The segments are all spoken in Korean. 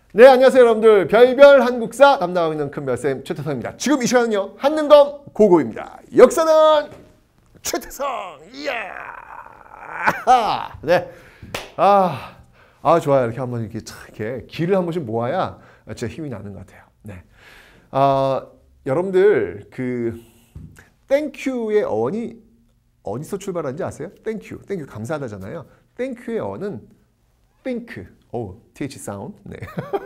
네, 안녕하세요 여러분들. 별별 한국사 담당하고 있는 큰별쌤 최태성입니다. 지금 이 시간은요, 한능검 고고입니다. 역사는 최태성. 이야. 네. 좋아요. 이렇게 한번 이렇게 기를 한 번씩 모아야 진짜 힘이 나는 것 같아요. 네. 여러분들 땡큐의 어원이 어디서 출발한지 아세요? 땡큐 감사하다잖아요. 땡큐의 어원은 think. th 사운드. 네.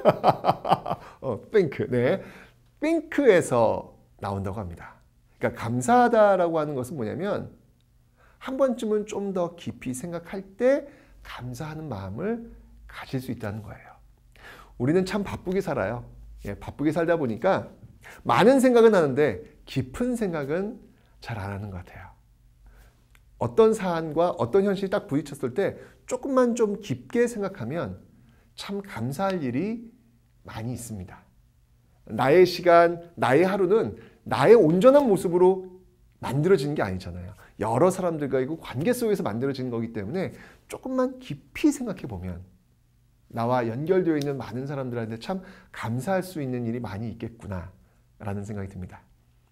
think. 네. think에서 나온다고 합니다. 그러니까 감사하다라고 하는 것은 뭐냐면 한 번쯤은 좀 더 깊이 생각할 때 감사하는 마음을 가질 수 있다는 거예요. 우리는 참 바쁘게 살아요. 바쁘게 살다 보니까 많은 생각은 하는데 깊은 생각은 잘 안 하는 것 같아요. 어떤 사안과 어떤 현실이 딱 부딪혔을 때 조금만 좀 깊게 생각하면 참 감사할 일이 많이 있습니다. 나의 시간, 나의 하루는 나의 온전한 모습으로 만들어지는 게 아니잖아요. 여러 사람들과의 관계 속에서 만들어지는 거기 때문에 조금만 깊이 생각해 보면 나와 연결되어 있는 많은 사람들한테 참 감사할 수 있는 일이 많이 있겠구나 라는 생각이 듭니다.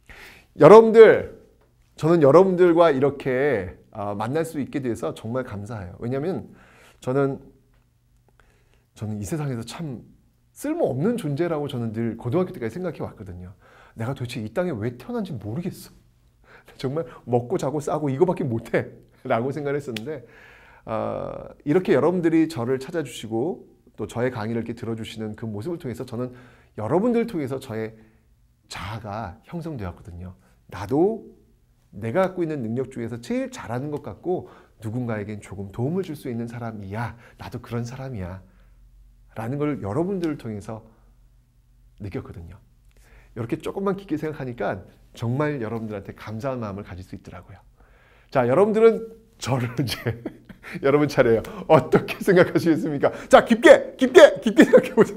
저는 여러분들과 이렇게 만날 수 있게 돼서 정말 감사해요. 왜냐하면 저는 이 세상에서 참 쓸모없는 존재라고 저는 늘 고등학교 때까지 생각해 왔거든요. 내가 도대체 이 땅에 왜 태어난지 모르겠어. 정말 먹고 자고 싸고 이거밖에 못해 라고 생각을 했었는데 이렇게 여러분들이 저를 찾아주시고 또 저의 강의를 이렇게 들어주시는 그 모습을 통해서 저는 여러분들을 통해서 저의 자아가 형성되었거든요. 나도 내가 갖고 있는 능력 중에서 제일 잘하는 것 같고 누군가에겐 조금 도움을 줄 수 있는 사람이야. 나도 그런 사람이야. 라는 걸 여러분들을 통해서 느꼈거든요. 이렇게 조금만 깊게 생각하니까 정말 여러분들한테 감사한 마음을 가질 수 있더라고요. 자, 여러분들은 저를 이제 여러분 차례예요. 어떻게 생각하시겠습니까? 자, 깊게 생각해 보세요.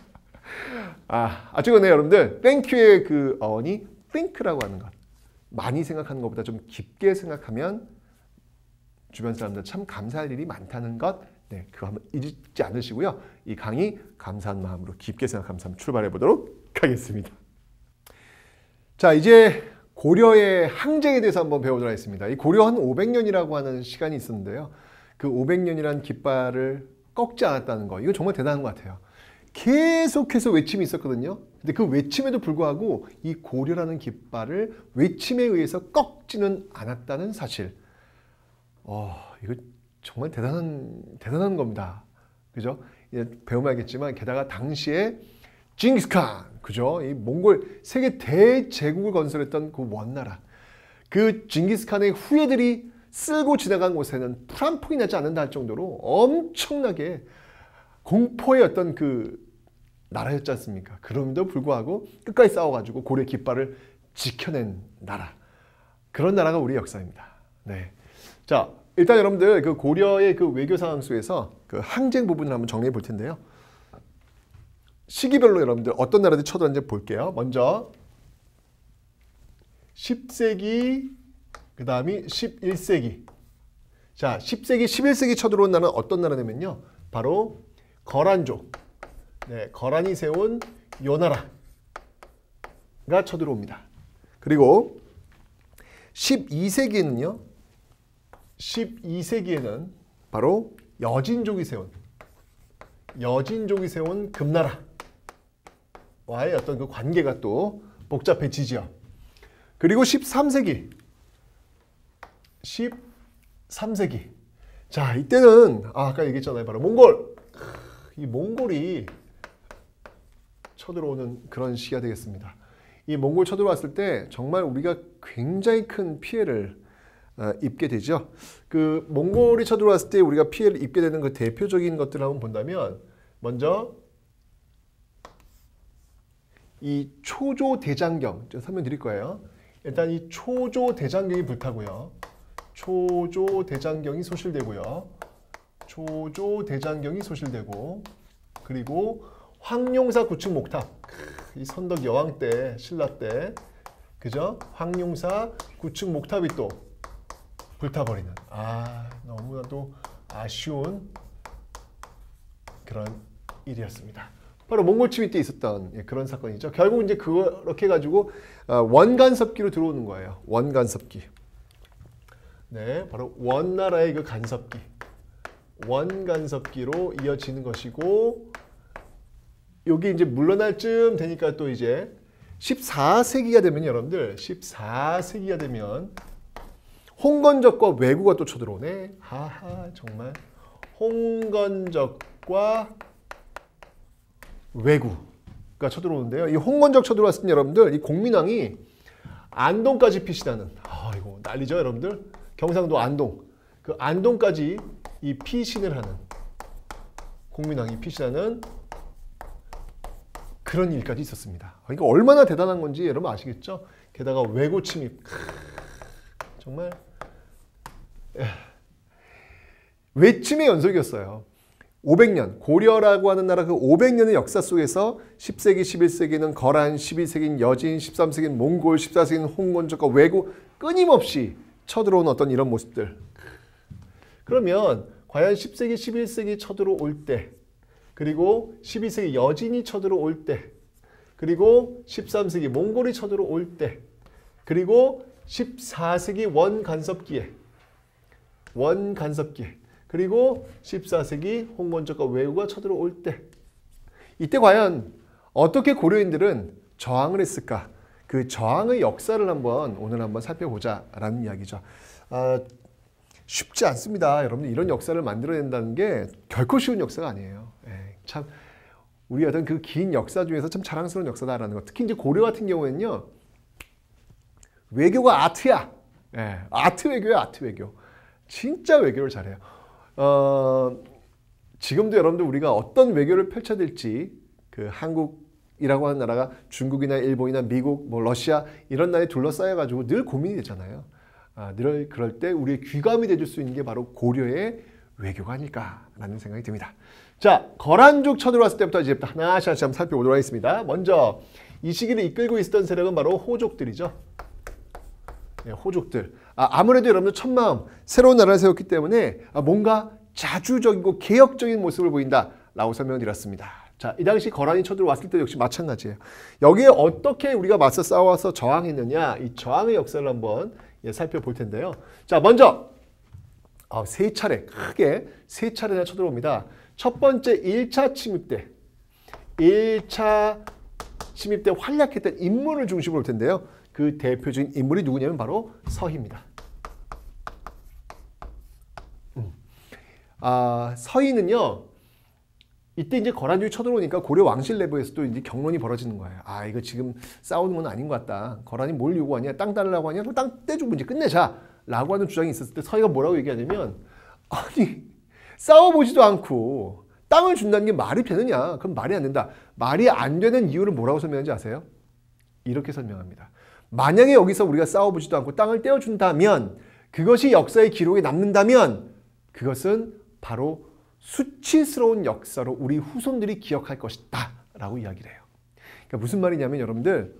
어쨌거나 여러분들, 땡큐의 그 어원이 think라고 하는 것. 많이 생각하는 것보다 좀 깊게 생각하면 주변 사람들 참 감사할 일이 많다는 것. 네, 그거 한번 잊지 않으시고요. 이 강의 감사한 마음으로 깊게 생각하면서 한번 출발해 보도록 하겠습니다. 자, 이제 고려의 항쟁에 대해서 한번 배우도록 하겠습니다. 이 고려 한 500년이라고 하는 시간이 있었는데요. 그 500년이라는 깃발을 꺾지 않았다는 거. 이거 정말 대단한 것 같아요. 계속해서 외침이 있었거든요. 근데 그 외침에도 불구하고 이 고려라는 깃발을 외침에 의해서 꺾지는 않았다는 사실. 이거 정말 대단한 겁니다. 그죠? 배우면 알겠지만, 게다가 당시에 징기스칸, 그죠? 이 몽골 세계 대제국을 건설했던 그 원나라. 그 징기스칸의 후예들이 쓸고 지나간 곳에는 풀 한 폭이 나지 않는다 할 정도로 엄청나게 공포의 어떤 그 나라였지 않습니까? 그럼에도 불구하고 끝까지 싸워가지고 고려 깃발을 지켜낸 나라. 그런 나라가 우리의 역사입니다. 네. 자, 일단 여러분들 그 고려의 그 외교 상황 속에서 그 항쟁 부분을 한번 정리해 볼 텐데요. 시기별로 여러분들 어떤 나라들이 쳐들어왔는지 볼게요. 먼저 10세기, 그 다음이 11세기. 자, 10세기, 11세기 쳐들어온 나라는 어떤 나라냐면요. 바로 거란족. 네, 거란이 세운 요나라가 쳐들어옵니다. 그리고 12세기에는 바로 여진족이 세운 금나라와의 어떤 그 관계가 또 복잡해지죠. 그리고 13세기. 자, 이때는 아까 얘기했잖아요. 바로 몽골. 이 몽골이 쳐들어오는 그런 시기가 되겠습니다. 이 몽골 쳐들어왔을 때 정말 우리가 굉장히 큰 피해를 입게 되죠. 그 몽골이 쳐들어왔을 때 우리가 피해를 입게 되는 그 대표적인 것들을 한번 본다면, 먼저 이 초조대장경 설명드릴 거예요. 일단 이 초조대장경이 불타고요. 초조대장경이 소실되고, 그리고 황룡사 구축 목탑. 이 선덕 여왕 때, 신라 때, 그죠? 황룡사 구축 목탑이 또 불타버리는, 너무나도 아쉬운 그런 일이었습니다. 바로 몽골 침입 때 있었던 그런 사건이죠. 결국 이제 그렇게 해가지고 원간섭기로 들어오는 거예요. 원간섭기. 네, 바로 원나라의 그 간섭기. 원간섭기로 이어지는 것이고, 여기 이제 물러날 쯤 되니까 또 이제 14세기가 되면 여러분들 14세기가 되면 홍건적과 왜구가 또 쳐들어오네. 하하, 정말 홍건적과 왜구가 쳐들어오는데요. 이 홍건적 쳐들어왔을 때 여러분들 이 공민왕이 안동까지 피신하는, 이거 난리죠 여러분들. 경상도 안동, 그 안동까지 이 피신을 하는, 공민왕이 피신하는 그런 일까지 있었습니다. 그러니까 얼마나 대단한 건지 여러분 아시겠죠? 게다가 왜구 침입, 정말 외침의 연속이었어요. 500년, 고려라고 하는 나라 그 500년의 역사 속에서 10세기, 11세기는 거란, 12세기는 여진, 13세기는 몽골, 14세기는 홍건적과 왜구, 끊임없이 쳐들어온 어떤 이런 모습들. 그러면 과연 10세기, 11세기 쳐들어올 때, 그리고 12세기 여진이 쳐들어올 때, 그리고 13세기 몽골이 쳐들어올 때, 그리고 14세기 원간섭기에, 그리고 14세기 홍건적과 왜구가 쳐들어올 때, 이때 과연 어떻게 고려인들은 저항을 했을까? 그 저항의 역사를 오늘 한번 살펴보자라는 이야기죠. 쉽지 않습니다. 여러분, 이런 역사를 만들어낸다는 게 결코 쉬운 역사가 아니에요. 참 우리 어떤 그 긴 역사 중에서 참 자랑스러운 역사다라는 것. 특히 이제 고려 같은 경우에는요, 외교가 아트야. 아트 외교야, 아트 외교. 진짜 외교를 잘해요. 지금도 여러분들 우리가 어떤 외교를 펼쳐야 될지, 그 한국이라고 하는 나라가 중국이나 일본이나 미국, 뭐 러시아 이런 나라에 둘러싸여가지고 늘 고민이 되잖아요. 늘 그럴 때 우리의 귀감이 돼줄 수 있는 게 바로 고려의 외교가 아닐까라는 생각이 듭니다. 자, 거란족 쳐들어왔을 때부터 이제부터 하나씩 한번 살펴보도록 하겠습니다. 먼저 이 시기를 이끌고 있었던 세력은 바로 호족들이죠. 호족들. 아무래도 여러분들 첫마음 새로운 나라를 세웠기 때문에 뭔가 자주적이고 개혁적인 모습을 보인다라고 설명드렸습니다. 자, 이 당시 거란이 쳐들어왔을 때 역시 마찬가지예요. 여기에 어떻게 우리가 맞서 싸워서 저항했느냐, 이 저항의 역사를 한번 살펴볼 텐데요. 자, 먼저 크게 세 차례나 쳐들어옵니다. 첫 번째 1차 침입 때, 1차 침입 때 활약했던 인물을 중심으로 볼 텐데요. 그 대표적인 인물이 누구냐면 바로 서희입니다. 서희는요, 이때 이제 거란족이 쳐들어오니까 고려 왕실 내부에서도 이제 경론이 벌어지는 거예요. 이거 지금 싸우는 건 아닌 것 같다. 거란이 뭘 요구하냐? 땅 달라고 하냐? 그럼 땅 떼주고 이제 끝내자. 라고 하는 주장이 있었을 때 서희가 뭐라고 얘기하냐면, 아니, 싸워보지도 않고 땅을 준다는 게 말이 되느냐? 그럼 말이 안 된다. 말이 안 되는 이유를 뭐라고 설명하는지 아세요? 이렇게 설명합니다. 만약에 여기서 우리가 싸워보지도 않고 땅을 떼어준다면, 그것이 역사의 기록에 남는다면 그것은 바로 수치스러운 역사로 우리 후손들이 기억할 것이다 라고 이야기를 해요. 그러니까 무슨 말이냐면 여러분들,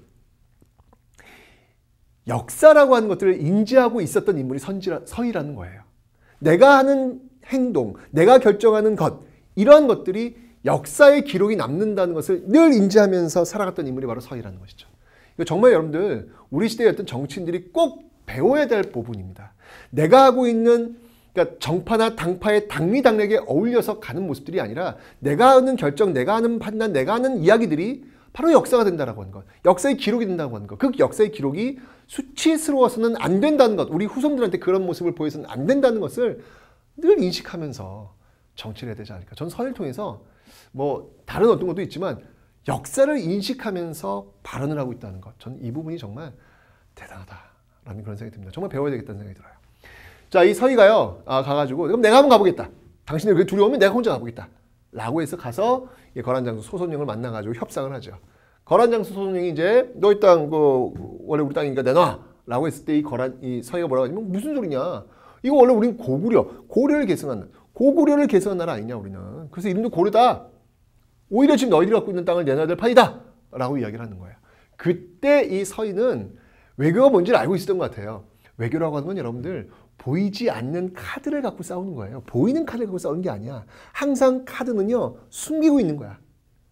역사라고 하는 것들을 인지하고 있었던 인물이 서희라는 거예요. 내가 하는 행동, 내가 결정하는 것, 이러한 것들이 역사의 기록이 남는다는 것을 늘 인지하면서 살아갔던 인물이 바로 서희라는 것이죠. 이거 정말 여러분들 우리 시대의 어떤 정치인들이 꼭 배워야 될 부분입니다. 내가 하고 있는, 그러니까 정파나 당파의 당리당략에 어울려서 가는 모습들이 아니라 내가 하는 결정, 내가 하는 판단, 내가 하는 이야기들이 바로 역사가 된다라고 하는 것, 역사의 기록이 된다고 하는 것, 그 역사의 기록이 수치스러워서는 안 된다는 것, 우리 후손들한테 그런 모습을 보여서는 안 된다는 것을 늘 인식하면서 정치를 해야 되지 않을까. 전 서희를 통해서 뭐 다른 어떤 것도 있지만 역사를 인식하면서 발언을 하고 있다는 것, 전 이 부분이 정말 대단하다라는 그런 생각이 듭니다. 정말 배워야 되겠다는 생각이 들어요. 자, 이 서희가요, 가가지고 그럼 내가 한번 가보겠다. 당신들 그 둘이 오면 내가 혼자 가보겠다. 라고 해서 가서 거란장수 소손영을 만나가지고 협상을 하죠. 거란장수 소손영이 이제 너 이 땅 원래 우리 땅이니까 내놔. 라고 했을 때 이 서희가 뭐라고 하냐면 무슨 소리냐. 이거 원래 우린 고려를 계승한 나라 아니냐 우리는. 그래서 이름도 고려다. 오히려 지금 너희들이 갖고 있는 땅을 내놔야 될 판이다. 라고 이야기를 하는 거예요. 그때 이 서희는 외교가 뭔지를 알고 있었던 것 같아요. 외교라고 하는 건 여러분들 보이지 않는 카드를 갖고 싸우는 거예요. 보이는 카드를 갖고 싸우는 게 아니야. 항상 카드는요, 숨기고 있는 거야.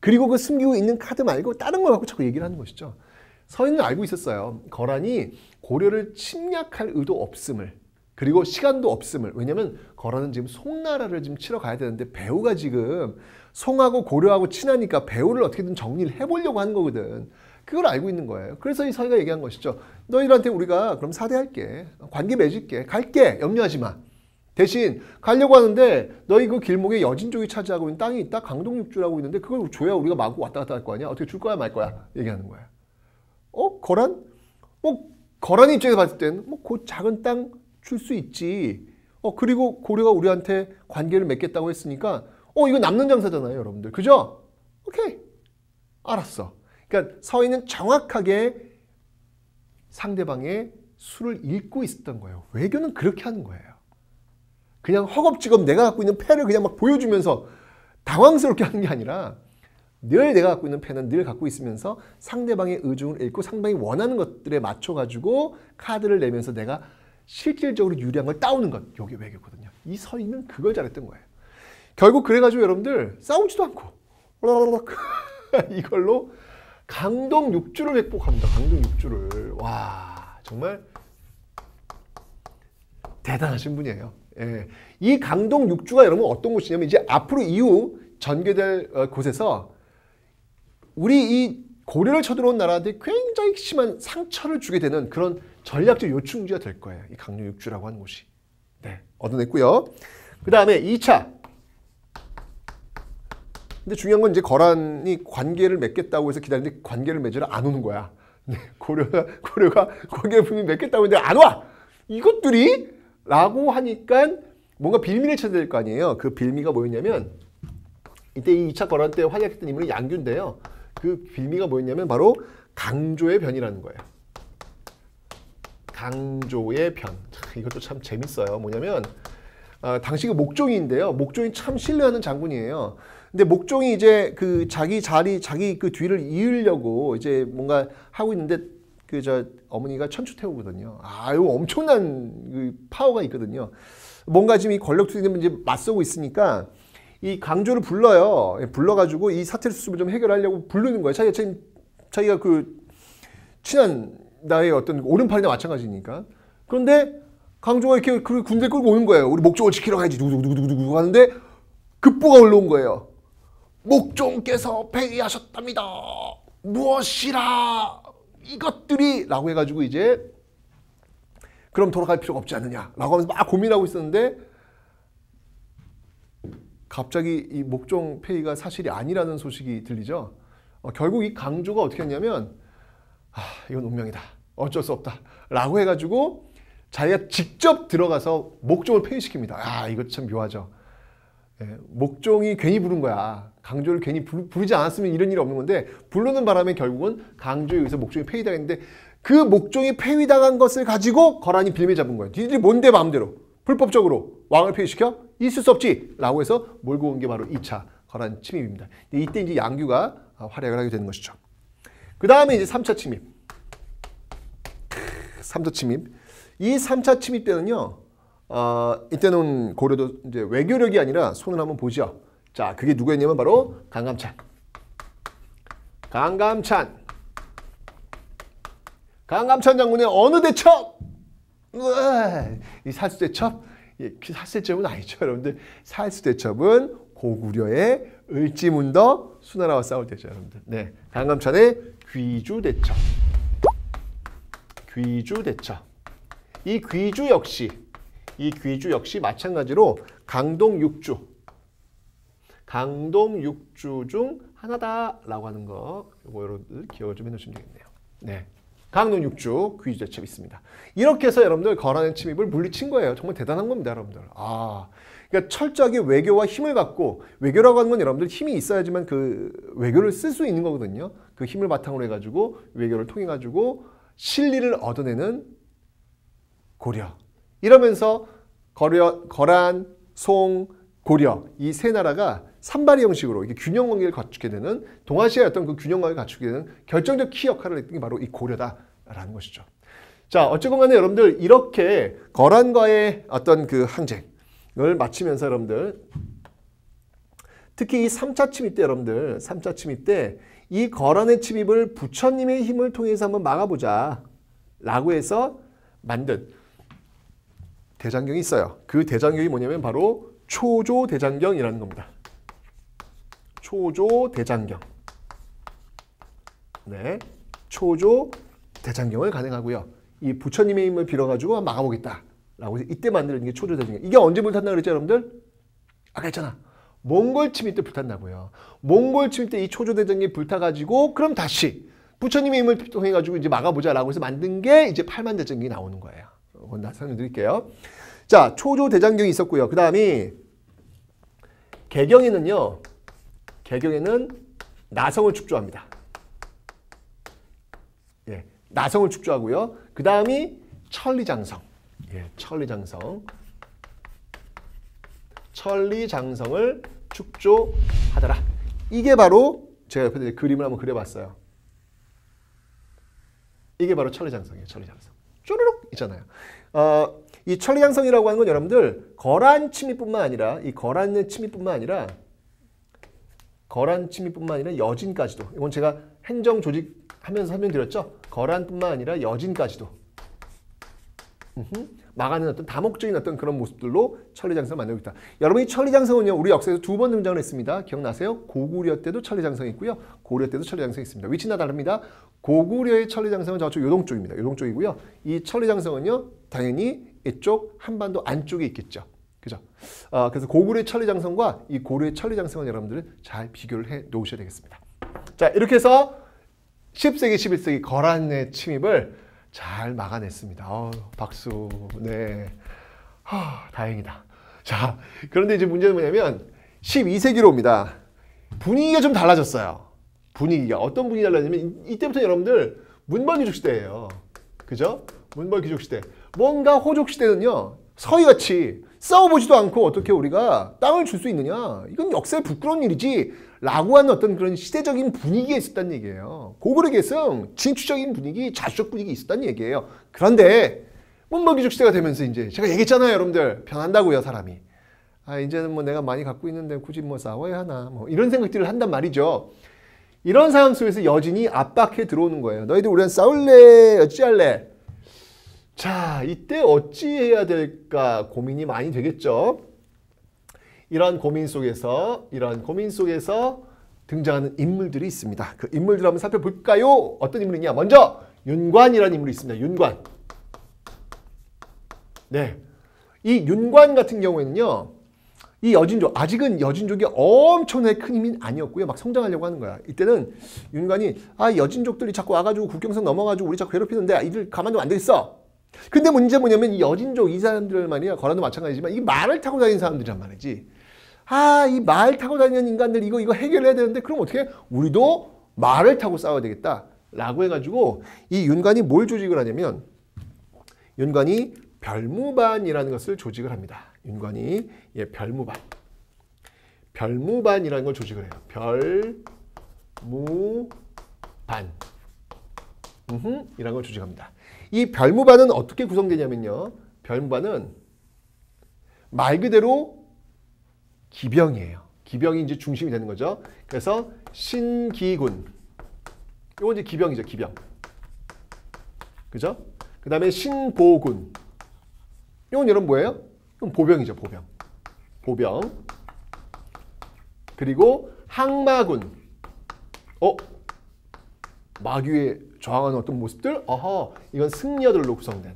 그리고 그 숨기고 있는 카드 말고 다른 걸 갖고 자꾸 얘기를 하는 것이죠. 서인은 알고 있었어요. 거란이 고려를 침략할 의도 없음을, 그리고 시간도 없음을. 왜냐면 거란은 지금 송나라를 지금 치러 가야 되는데 배후가 지금 송하고 고려하고 친하니까 배후를 어떻게든 정리를 해보려고 하는 거거든. 그걸 알고 있는 거예요. 그래서 이 서희가 얘기한 것이죠. 너희들한테 우리가 그럼 사대할게. 관계 맺을게. 갈게. 염려하지 마. 대신 가려고 하는데 너희 그 길목에 여진족이 차지하고 있는 땅이 있다. 강동육주라고 있는데 그걸 줘야 우리가 마구 왔다 갔다 할 거 아니야. 어떻게 줄 거야 말 거야. 얘기하는 거야. 거란? 거란 입장에서 봤을 때는 그 작은 땅 줄 수 있지. 그리고 고려가 우리한테 관계를 맺겠다고 했으니까 이거 남는 장사잖아요, 여러분들. 그죠? 오케이. 알았어. 그러니까 서희는 정확하게 상대방의 수를 읽고 있었던 거예요. 외교는 그렇게 하는 거예요. 그냥 허겁지겁 내가 갖고 있는 패를 그냥 막 보여주면서 당황스럽게 하는 게 아니라 늘 내가 갖고 있는 패는 늘 갖고 있으면서 상대방의 의중을 읽고 상대방이 원하는 것들에 맞춰가지고 카드를 내면서 내가 실질적으로 유리한 걸 따오는 것. 이게 외교거든요. 이 서희는 그걸 잘했던 거예요. 결국 그래가지고 여러분들 싸우지도 않고 이걸로 강동 6주를 획복합니다. 강동 6주를. 와, 정말 대단하신 분이에요. 예. 이 강동 6주가 여러분 어떤 곳이냐면 이제 앞으로 이후 전개될 곳에서 우리 이 고려를 쳐들어온 나라한테 굉장히 심한 상처를 주게 되는 그런 전략적 요충지가 될 거예요. 이 강동 6주라고 하는 곳이. 네, 얻어냈고요. 그 다음에 2차. 근데 중요한 건 이제 거란이 관계를 맺겠다고 해서 기다리는데 관계를 맺으러 안 오는 거야. 네, 고려가 관계를 분명히 맺겠다고 했는데 안 와! 이것들이? 라고 하니까 뭔가 빌미를 찾아야 될 거 아니에요. 그 빌미가 뭐였냐면 이때 이 2차 거란 때 활약했던 인물이 양규인데요. 그 빌미가 뭐였냐면 바로 강조의 변이라는 거예요. 강조의 변. 이것도 참 재밌어요. 뭐냐면 당시 그 목종이인데요. 목종이 참 신뢰하는 장군이에요. 근데 목종이 이제 그 자기 그 뒤를 이으려고 이제 뭔가 하고 있는데 어머니가 천추태우거든요. 이거 엄청난 그 파워가 있거든요. 뭔가 지금 이 권력투쟁 이제 맞서고 있으니까 이 강조를 불러요. 불러가지고 이 사태 수습을 좀 해결하려고 부르는 거예요. 자기가 그 친한 나의 어떤 오른팔이나 마찬가지니까. 그런데 강조가 이렇게 그 군대 끌고 오는 거예요. 우리 목종을 지키러 가야지. 누구누구 하는데 급보가 올라온 거예요. 목종께서 폐위하셨답니다. 무엇이라 이것들이 라고 해가지고 이제 그럼 돌아갈 필요가 없지 않느냐 라고 하면서 막 고민하고 있었는데 갑자기 이 목종 폐위가 사실이 아니라는 소식이 들리죠. 결국 이 강조가 어떻게 했냐면 이건 운명이다. 어쩔 수 없다. 라고 해가지고 자기가 직접 들어가서 목종을 폐위시킵니다. 이거 참 묘하죠. 목종이 괜히 부른 거야. 강조를 괜히 부르지 않았으면 이런 일이 없는 건데 부르는 바람에 결국은 강조에 의해서 목종이 폐위당했는데 그 목종이 폐위당한 것을 가지고 거란이 빌미 잡은 거예요. 니들이 뭔데 마음대로 불법적으로 왕을 폐위시켜? 있을 수 없지! 라고 해서 몰고 온 게 바로 2차 거란 침입입니다. 이때 이제 양규가 활약을 하게 되는 것이죠. 그 다음에 이제 3차 침입. 3차 침입. 이 3차 침입 때는요. 이때는 고려도 이제 외교력이 아니라 손을 한번 보죠. 자, 그게 누구였냐면 바로 강감찬. 강감찬 장군의 어느 대첩? 이 살수대첩? 살수대첩은 아니죠, 여러분들. 살수대첩은 고구려의 을지문덕 수나라와 싸울 때죠, 여러분들. 네, 강감찬의 귀주대첩. 귀주대첩. 이 귀주 역시 마찬가지로 강동 6주 중 하나다라고 하는 거 이거 여러분들 기억을 좀 해놓으시면 되겠네요. 네, 강동 6주 귀주대첩이 있습니다. 이렇게 해서 여러분들 거란의 침입을 물리친 거예요. 정말 대단한 겁니다, 여러분들. 그러니까 철저하게 외교와 힘을 갖고 외교라고 하는 건 여러분들 힘이 있어야지만 그 외교를 쓸 수 있는 거거든요. 그 힘을 바탕으로 해가지고 외교를 통해 가지고 실리를 얻어내는 고려. 이러면서 거란, 송, 고려 이 세 나라가 산발이 형식으로 이게 균형 관계를 갖추게 되는 동아시아의 어떤 그 균형 관계를 갖추게 되는 결정적 키 역할을 했던 게 바로 이 고려다라는 것이죠. 자, 어쨌건 간에 여러분들 이렇게 거란과의 어떤 그 항쟁을 마치면서 여러분들 특히 이 3차 침입 때 여러분들 3차 침입 때 이 거란의 침입을 부처님의 힘을 통해서 한번 막아보자 라고 해서 만든 대장경이 있어요. 그 대장경이 뭐냐면 바로 초조대장경이라는 겁니다. 초조대장경. 네, 초조대장경을 간행하고요. 이 부처님의 힘을 빌어가지고 막아보겠다 라고 해서 이때 만드는 게 초조대장경. 이게 언제 불탔나 그랬죠 여러분들? 아까 했잖아. 몽골 침입 때 불탔다고요. 몽골 침입 때 이 초조대장경이 불타가지고 그럼 다시 부처님의 힘을 통해가지고 이제 막아보자라고 해서 만든 게 이제 팔만대장경이 나오는 거예요. 그건 다 설명드릴게요. 자, 초조대장경이 있었고요. 그 다음이 개경에는요. 개경에는 나성을 축조합니다. 예, 나성을 축조하고요. 그 다음이 천리장성. 예, 천리장성. 천리장성을 축조하더라. 이게 바로 제가 옆에 그림을 한번 그려봤어요. 이게 바로 천리장성이에요. 천리장성. 쪼르륵 있잖아요. 이 천리장성이라고 하는 건 여러분들 거란 침입뿐만 아니라 이 거란의 침입뿐만 아니라 여진까지도 이건 제가 행정 조직하면서 설명드렸죠. 거란뿐만 아니라 여진까지도 막아내는 어떤 다목적인 어떤 그런 모습들로 천리장성을 만들고 있다. 여러분 이 천리장성은요 우리 역사에서 2번 등장을 했습니다. 기억나세요? 고구려 때도 천리장성이 있고요. 고려 때도 천리장성이 있습니다. 위치는 다릅니다. 고구려의 천리장성은 저쪽 요동 쪽입니다. 요동 쪽이고요. 이 천리장성은요 당연히 이쪽 한반도 안쪽에 있겠죠. 그죠? 그래서 고구려의 천리장성과 이 고려의 천리장성은 여러분들 잘 비교를 해 놓으셔야 되겠습니다. 자, 이렇게 해서 10세기, 11세기 거란의 침입을 잘 막아냈습니다. 박수. 네. 다행이다. 자, 그런데 이제 문제는 뭐냐면 12세기로 옵니다. 분위기가 좀 달라졌어요. 분위기가. 어떤 분위기가 달라지냐면 이때부터 여러분들 문벌귀족 시대예요. 그죠? 문벌귀족 시대. 뭔가 호족 시대는요. 서희같이 싸워보지도 않고 어떻게 우리가 땅을 줄 수 있느냐. 이건 역사에 부끄러운 일이지. 라고 하는 어떤 그런 시대적인 분위기에 있었다는 얘기예요. 고구려 계승, 진취적인 분위기, 자주적 분위기 있었다는 얘기예요. 그런데 문벌귀족 시대가 되면서 이제 제가 얘기했잖아요, 여러분들. 변한다고요, 사람이. 이제는 뭐 내가 많이 갖고 있는데 굳이 뭐 싸워야 하나. 뭐 이런 생각들을 한단 말이죠. 이런 상황 속에서 여진이 압박해 들어오는 거예요. 너희들 우리랑 싸울래? 어찌할래? 자, 이때 어찌해야 될까 고민이 많이 되겠죠. 이런 고민 속에서 등장하는 인물들이 있습니다. 그 인물들 한번 살펴볼까요? 어떤 인물이냐? 먼저 윤관이라는 인물이 있습니다. 윤관. 네, 이 윤관 같은 경우에는요. 이 여진족, 아직은 여진족이 엄청나게 큰 힘이 아니었고요. 막 성장하려고 하는 거야. 이때는 윤관이 여진족들이 자꾸 와가지고 국경선 넘어가지고 우리 자꾸 괴롭히는데 이들 가만두면 안 되겠어. 근데 문제 뭐냐면 이 여진족 이 사람들 말이야. 거란도 마찬가지지만 이 말을 타고 다니는 사람들이란 말이지. 이 말 타고 다니는 인간들 이거 해결해야 되는데 그럼 어떻게 해? 우리도 말을 타고 싸워야 되겠다 라고 해가지고 이 윤관이 뭘 조직을 하냐면 윤관이 별무반이라는 것을 조직을 합니다. 윤관이 별무반이라는 걸 조직을 해요. 별무반 이라는 걸 조직합니다. 이 별무반은 어떻게 구성되냐면요. 별무반은 말 그대로 기병이에요. 기병이 이제 중심이 되는 거죠. 그래서 신기군. 이건 이제 기병이죠. 기병. 그죠? 그 다음에 신보군. 이건 여러분 뭐예요? 이건 보병이죠. 보병. 보병. 그리고 항마군. 마귀에 저항하는 어떤 모습들? 이건 승려들로 구성된.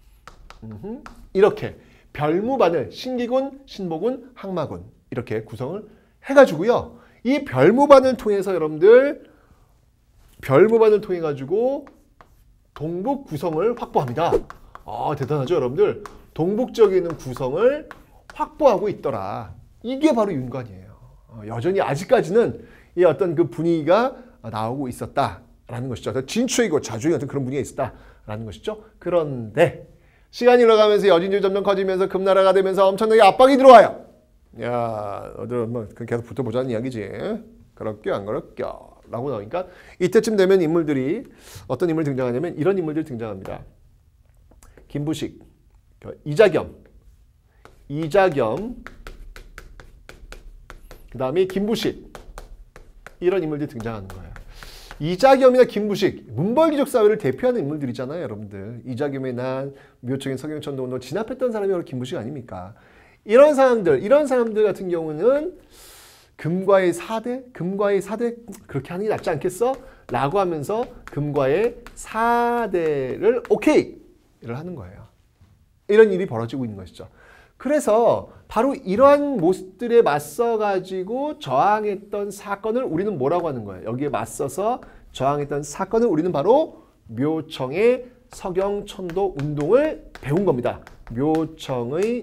이렇게 별무반을 신기군, 신보군, 항마군 이렇게 구성을 해가지고요. 이 별무반을 통해서 여러분들 별무반을 통해 가지고 동북 구성을 확보합니다. 대단하죠, 여러분들. 동북쪽에 있는 구성을 확보하고 있더라. 이게 바로 윤관이에요. 여전히 아직까지는 이 어떤 그 분위기가 나오고 있었다라는 것이죠. 진취이고 자주의 어떤 그런 분위기가 있었다라는 것이죠. 그런데 시간이 흘러가면서 여진족이 점점 커지면서 금나라가 되면서 엄청나게 압박이 들어와요. 야, 너들 뭐 계속 붙어보자는 이야기지. 그럴겨 안 그럴겨? 라고 나오니까 이때쯤 되면 인물들이 어떤 인물이 등장하냐면 이런 인물들이 등장합니다. 김부식, 이자겸, 그 다음에 김부식 이런 인물들이 등장하는 거예요. 이자겸이나 김부식 문벌기적 사회를 대표하는 인물들이잖아요, 여러분들. 이자겸의 난, 묘청의 서경천도 진압했던 사람이 바로 김부식 아닙니까? 이런 사람들 같은 경우는 금과의 4대 그렇게 하는 게 낫지 않겠어? 라고 하면서 금과의 4대를 오케이를 하는 거예요. 이런 일이 벌어지고 있는 것이죠. 그래서 바로 이러한 모습들에 맞서가지고 저항했던 사건을 우리는 뭐라고 하는 거예요? 여기에 맞서서 저항했던 사건을 우리는 바로 묘청의 서경천도 운동을 배운 겁니다. 묘청의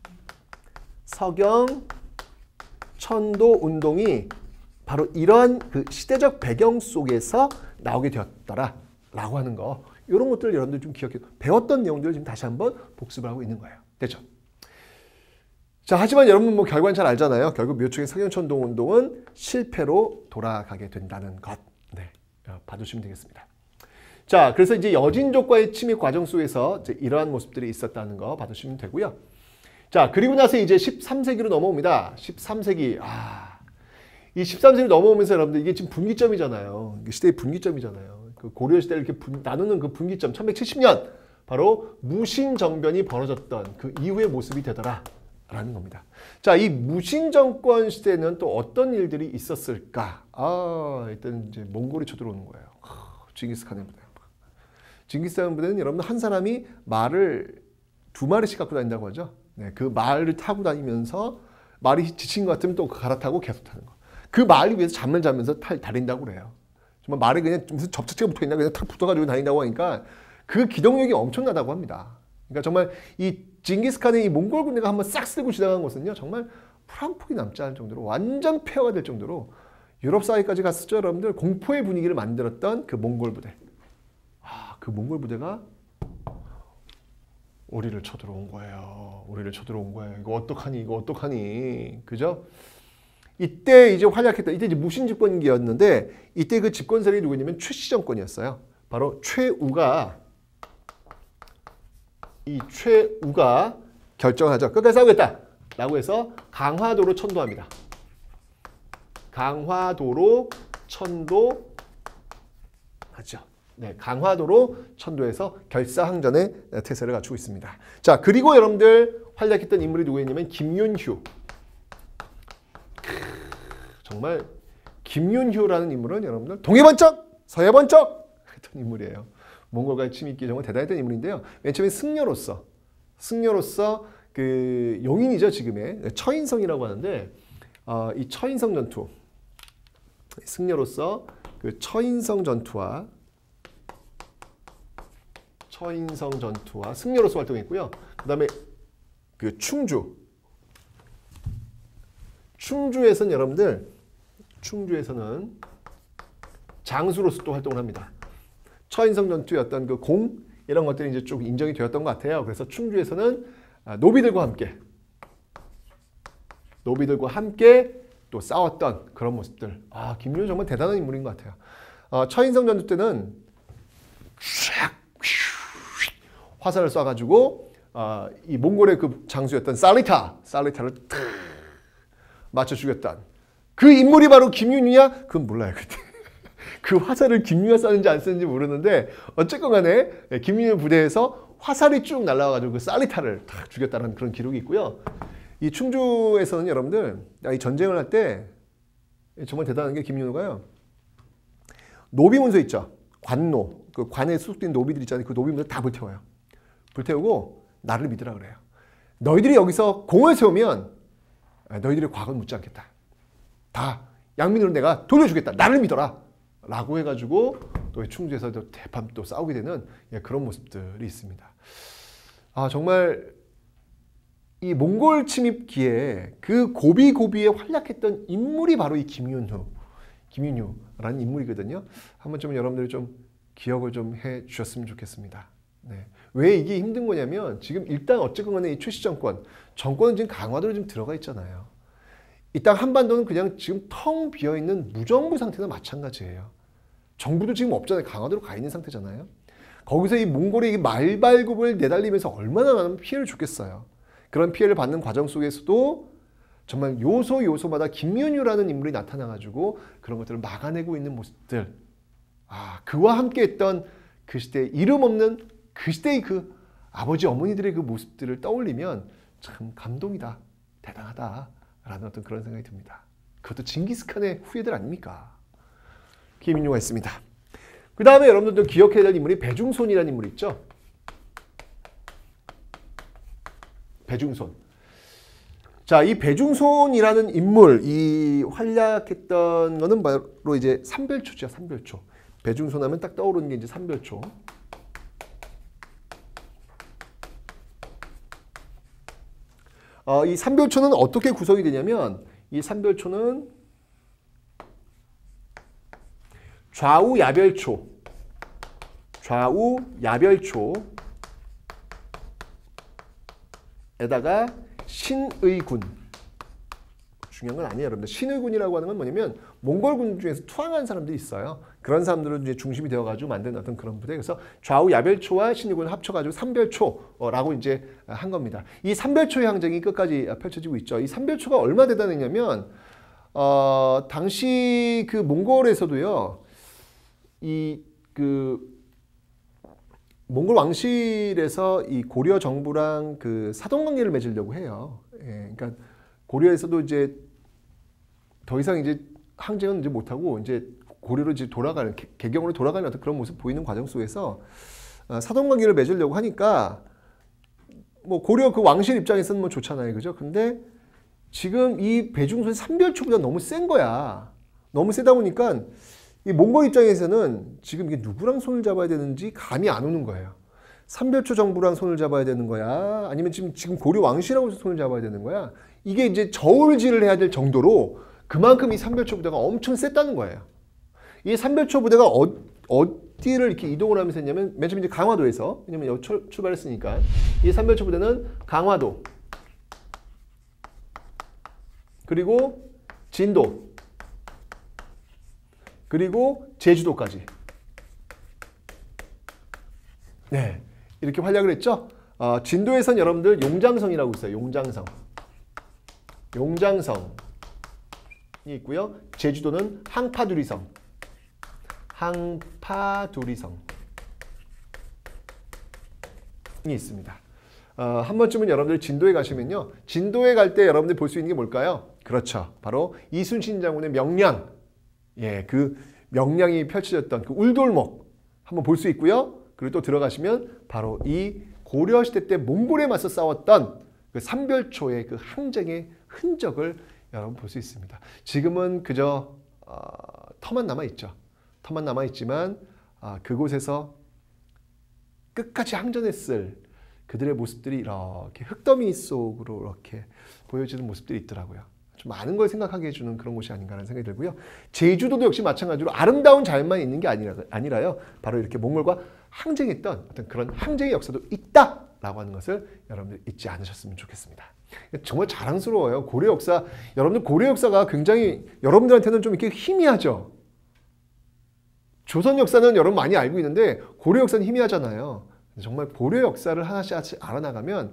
서경천도 운동이 바로 이러한 그 시대적 배경 속에서 나오게 되었더라라고 하는 거. 이런 것들 여러분들 좀 기억해. 배웠던 내용들을 지금 다시 한번 복습을 하고 있는 거예요. 됐죠? 자, 하지만 여러분 뭐 결과는 잘 알잖아요. 결국 묘청의 서경천도 운동은 실패로 돌아가게 된다는 것. 네, 봐주시면 되겠습니다. 자, 그래서 이제 여진족과의 침입 과정 속에서 이제 이러한 모습들이 있었다는 거 봐주시면 되고요. 자, 그리고 나서 이제 13세기로 넘어옵니다. 13세기. 이 13세기 넘어오면서 여러분들 이게 지금 분기점이잖아요. 시대의 분기점이잖아요. 그 고려 시대를 이렇게 나누는 그 분기점 1170년 바로 무신정변이 벌어졌던 그 이후의 모습이 되더라라는 겁니다. 자, 이 무신정권 시대는 또 어떤 일들이 있었을까? 일단 이제 몽골이 쳐들어오는 거예요. 징기스칸의 부대. 징기스칸 부대는 여러분 한 사람이 말을 2마리씩 갖고 다닌다고 하죠. 네, 그 말을 타고 다니면서 말이 지친 것 같으면 또 갈아타고 계속 타는 거. 그 말 위에서 잠을 자면서 달린다고 그래요. 정말 말에 그냥 무슨 접착제가 붙어있나 그냥 탁 붙어가지고 다닌다고 하니까 그 기동력이 엄청나다고 합니다. 그러니까 정말 이 징기스칸의 이 몽골 군대가 한번 싹 쓸고 지나간 것은요. 정말 풀 한 폭이 남지 않을 정도로 완전 폐허가 될 정도로 유럽 사회까지 갔었죠. 여러분들 공포의 분위기를 만들었던 그 몽골 부대. 그 몽골 부대가 우리를 쳐들어온 거예요. 이거 어떡하니? 그죠? 이때 이제 활약했던, 이때 이제 무신 집권기였는데, 이때 그 집권 세력이 누구냐면 최씨 정권이었어요. 바로 최우가 결정하죠. 끝까지 싸우겠다! 라고 해서 강화도로 천도합니다. 강화도로 천도하죠. 네, 강화도로 천도해서 결사항전의 태세를 갖추고 있습니다. 자, 그리고 여러분들 활약했던 인물이 누구였냐면 김윤휴. 정말 김윤휴라는 인물은 여러분들 동해번쩍 서해번쩍 했던 인물이에요. 몽골과의 침입기 정말 대단했던 인물인데요. 맨 처음에 승려로서 그 용인이죠, 지금의 처인성이라고 하는데 이 처인성 전투, 승려로서 그 처인성 전투와 승려로서 활동했고요. 그 다음에 그 충주에서는 여러분들 충주에서는 장수로서 또 활동을 합니다. 처인성 전투의 어떤 그 공 이런 것들이 이제 쭉 인정이 되었던 것 같아요. 그래서 충주에서는 노비들과 함께 또 싸웠던 그런 모습들. 김윤휴 정말 대단한 인물인 것 같아요. 처인성 전투 때는 화살을 쏴가지고 이 몽골의 그 장수였던 살리타를 탁 맞춰 죽였던 그 인물이 바로 김윤휴냐? 그건 몰라요. 그때. 그 화살을 김윤휴가 쐈는지 안 쐈는지 모르는데 어쨌건 간에 김윤휴 부대에서 화살이 쭉 날아와가지고 그 살리타를 탁 죽였다는 그런 기록이 있고요. 이 충주에서는 여러분들 이 전쟁을 할 때 정말 대단한 게 김윤휴가요. 노비문서 있죠. 관노. 그 관에 소속된 노비들 있잖아요. 그 노비문서 다 불태워요. 불태우고 나를 믿으라 그래요. 너희들이 여기서 공을 세우면 너희들의 과거는 묻지 않겠다. 다 양민으로 내가 돌려주겠다. 나를 믿어라. 라고 해가지고 또 충주에서 대판 또 싸우게 되는 그런 모습들이 있습니다. 정말 이 몽골 침입기에 그 고비고비에 활약했던 인물이 바로 이 김윤휴라는 인물이거든요. 한번 좀 여러분들이 좀 기억을 좀 해 주셨으면 좋겠습니다. 네. 왜 이게 힘든 거냐면 지금 일단 어쨌건 간에 이 최씨 정권은 지금 강화도로 좀 들어가 있잖아요. 이 땅 한반도는 그냥 지금 텅 비어있는 무정부 상태나 마찬가지예요. 정부도 지금 없잖아요. 강화도로 가 있는 상태잖아요. 거기서 이 몽골의 이 말발굽을 내달리면서 얼마나 많은 피해를 줬겠어요. 그런 피해를 받는 과정 속에서도 정말 요소마다 김윤유라는 인물이 나타나가지고 그런 것들을 막아내고 있는 모습들. 그와 함께했던 그 시대의 이름 없는 그 시대의 그 아버지 어머니들의 그 모습들을 떠올리면 참 감동이다, 대단하다라는 어떤 그런 생각이 듭니다. 그것도 징기스칸의 후예들 아닙니까? 김윤유가 있습니다. 그 다음에 여러분들도 기억해야 될 인물이 배중손이라는 인물이 있죠. 배중손. 자, 이 배중손이라는 인물, 이 활약했던 거는 바로 이제 삼별초죠, 삼별초. 배중손 하면 딱 떠오르는 게 이제 삼별초. 이 삼별초는 어떻게 구성이 되냐면, 이 삼별초는 좌우 야별초, 에다가 신의군. 중요한 건 아니에요, 여러분들. 신의군이라고 하는 건 뭐냐면 몽골군 중에서 투항한 사람들이 있어요. 그런 사람들은 이제 중심이 되어가지고 만든 어떤 그런 부대. 그래서 좌우 야별초와 신의군을 합쳐가지고 삼별초라고 이제 한 겁니다. 이 삼별초의 항쟁이 끝까지 펼쳐지고 있죠. 이 삼별초가 얼마나 대단했냐면 당시 그 몽골에서도요, 몽골 왕실에서 이 고려 정부랑 그 사돈 관계를 맺으려고 해요. 예, 그러니까 고려에서도 이제 더 이상 이제 항쟁은 이제 못하고 이제 고려로 이제 돌아가는, 개경으로 돌아가는 어떤 그런 모습 보이는 과정 속에서 사돈 관계를 맺으려고 하니까 뭐 고려 그 왕실 입장에서는 뭐 좋잖아요, 그죠? 근데 지금 이 배중손 삼별초보다 너무 센 거야. 너무 세다 보니까 이 몽골 입장에서는 지금 이게 누구랑 손을 잡아야 되는지 감이 안 오는 거예요. 삼별초 정부랑 손을 잡아야 되는 거야? 아니면 지금 고려 왕실하고 손을 잡아야 되는 거야? 이게 이제 저울질을 해야 될 정도로 그만큼 이 삼별초 부대가 엄청 셌다는 거예요. 이 삼별초 부대가 어디를 이렇게 이동을 하면서 했냐면, 맨 처음 이제 강화도에서, 왜냐면 여기 출발했으니까, 이 삼별초 부대는 강화도, 그리고 진도, 그리고 제주도까지. 네, 이렇게 활약을 했죠. 진도에선 여러분들 용장성이라고 있어요. 용장성이 있고요. 제주도는 항파두리성이 있습니다. 한 번쯤은 여러분들 진도에 가시면요, 진도에 갈 때 여러분들 볼 수 있는 게 뭘까요? 그렇죠, 바로 이순신 장군의 명량. 예, 그 명량이 펼쳐졌던 그 울돌목 한번 볼 수 있고요. 그리고 또 들어가시면 바로 이 고려시대 때 몽골에 맞서 싸웠던 그 삼별초의 그 항쟁의 흔적을 여러분 볼 수 있습니다. 지금은 그저 터만 남아있죠. 터만 남아있지만 그곳에서 끝까지 항전했을 그들의 모습들이 이렇게 흙더미 속으로 이렇게 보여지는 모습들이 있더라고요. 좀 많은 걸 생각하게 해주는 그런 곳이 아닌가라는 생각이 들고요. 제주도도 역시 마찬가지로 아름다운 자연만 있는 게 아니라요. 바로 이렇게 몽골과 항쟁했던 어떤 그런 항쟁의 역사도 있다라고 하는 것을 여러분들 잊지 않으셨으면 좋겠습니다. 정말 자랑스러워요. 고려 역사, 여러분들 고려 역사가 굉장히 여러분들한테는 좀 이렇게 희미하죠. 조선 역사는 여러분 많이 알고 있는데 고려 역사는 희미하잖아요. 정말 고려 역사를 하나씩 알아나가면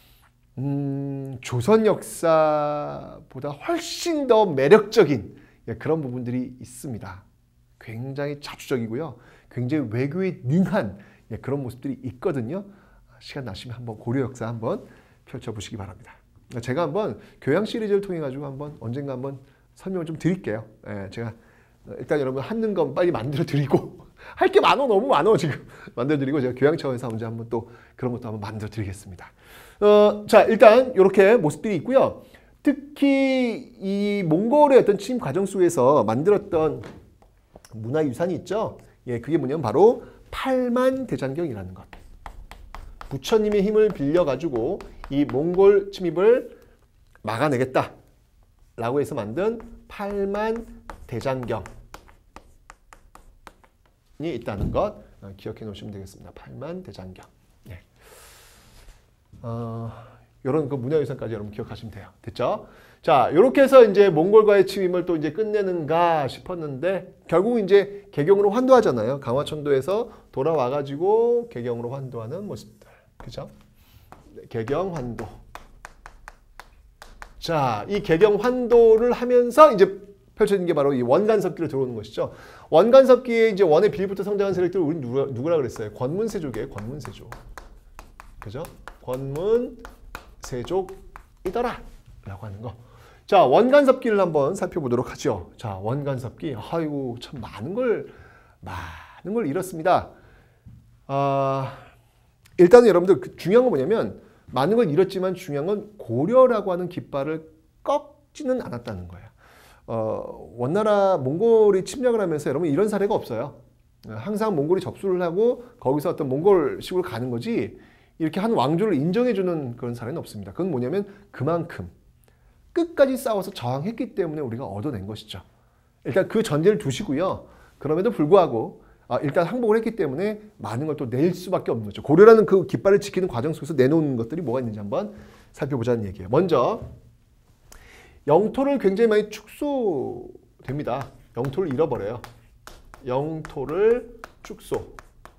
조선 역사보다 훨씬 더 매력적인 그런 부분들이 있습니다. 굉장히 자주적이고요. 굉장히 외교에 능한 그런 모습들이 있거든요. 시간 나시면 한번 고려 역사 한번 펼쳐보시기 바랍니다. 제가 한번 교양 시리즈를 통해 가지고 한번 언젠가 한번 설명을 좀 드릴게요. 제가 일단 여러분 하는 건 빨리 만들어 드리고 할 게 많어, 너무 많어 지금 만들어 드리고 제가 교양 차원에서 언제 한번 또 그런 것도 한번 만들어 드리겠습니다. 자, 일단 이렇게 모습들이 있고요. 특히 이 몽골의 어떤 침입 과정 속에서 만들었던 문화유산이 있죠. 예, 그게 뭐냐면 바로 팔만대장경이라는 것. 부처님의 힘을 빌려가지고 이 몽골 침입을 막아내겠다라고 해서 만든 팔만대장경이 있다는 것 기억해 놓으시면 되겠습니다. 팔만대장경. 네. 이런 그 문화유산까지 여러분 기억하시면 돼요. 됐죠? 자, 이렇게 해서 이제 몽골과의 침입을 또 이제 끝내는가 싶었는데 결국 이제 개경으로 환도하잖아요. 강화천도에서 돌아와가지고 개경으로 환도하는 모습들. 그죠? 네, 개경 환도. 자, 이 개경 환도를 하면서 이제 펼쳐진 게 바로 이 원간섭기로 들어오는 것이죠. 원간섭기에 이제 원의 빌부터 성장한 세력들 우리 누구라 그랬어요? 권문세족이에요. 권문세족. 그죠? 권문세족이더라 라고 하는 거. 자, 원간섭기를 한번 살펴보도록 하죠. 자, 원간섭기. 아이고, 참 많은 걸 잃었습니다. 일단은 여러분들 중요한 건 뭐냐면 많은 걸 잃었지만 중요한 건 고려라고 하는 깃발을 꺾지는 않았다는 거예요. 원나라 몽골이 침략을 하면서 여러분 이런 사례가 없어요. 항상 몽골이 접수를 하고 거기서 어떤 몽골식으로 가는 거지 이렇게 한 왕조를 인정해주는 그런 사례는 없습니다. 그건 뭐냐면 그만큼 끝까지 싸워서 저항했기 때문에 우리가 얻어낸 것이죠. 일단 그 전제를 두시고요. 그럼에도 불구하고 일단 항복을 했기 때문에 많은 걸 또 낼 수밖에 없는 거죠. 고려라는 그 깃발을 지키는 과정 속에서 내놓은 것들이 뭐가 있는지 한번 살펴보자는 얘기예요. 먼저 영토를 굉장히 많이 축소됩니다. 영토를 잃어버려요. 영토를 축소.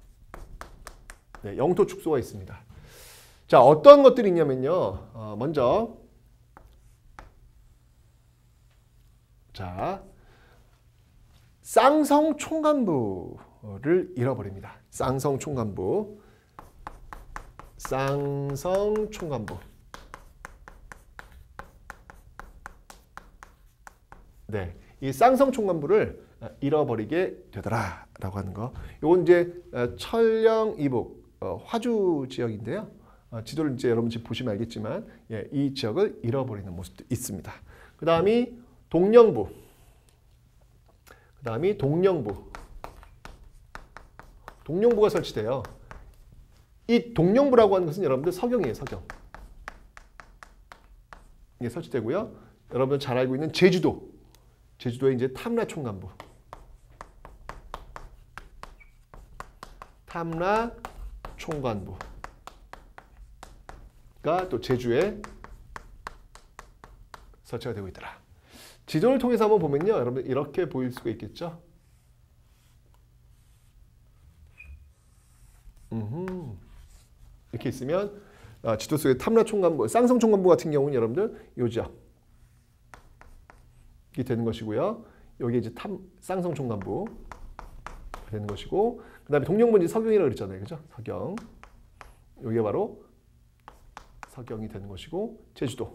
네, 영토 축소가 있습니다. 자, 어떤 것들이 있냐면요. 먼저 자, 쌍성 총관부를 잃어버립니다. 쌍성 총관부. 쌍성 총관부. 네, 이 쌍성 총관부를 잃어버리게 되더라라고 하는 거. 이건 이제 철령 이북 화주 지역인데요. 지도를 이제 여러분 지금 보시면 알겠지만 이 지역을 잃어버리는 모습도 있습니다. 그 다음이 동령부. 그 다음이 동령부. 동령부가 설치돼요. 이 동령부라고 하는 것은 여러분들 서경이에요. 서경. 이게 설치되고요. 여러분 잘 알고 있는 제주도. 제주도의 이제 탐라 총관부. 탐라 총관부가 또 제주에 설치가 되고 있더라. 지도를 통해서 한번 보면요. 여러분 이렇게 보일 수가 있겠죠. 이렇게 있으면 지도 속에 탐라 총관부, 쌍성 총관부 같은 경우는 여러분들 요 지역 이 되는 것이고요. 여기 이제 쌍성 총관부 되는 것이고, 그 다음에 동령부 서경이라고 그랬잖아요, 그죠? 서경. 여기가 바로 서경이 되는 것이고, 제주도.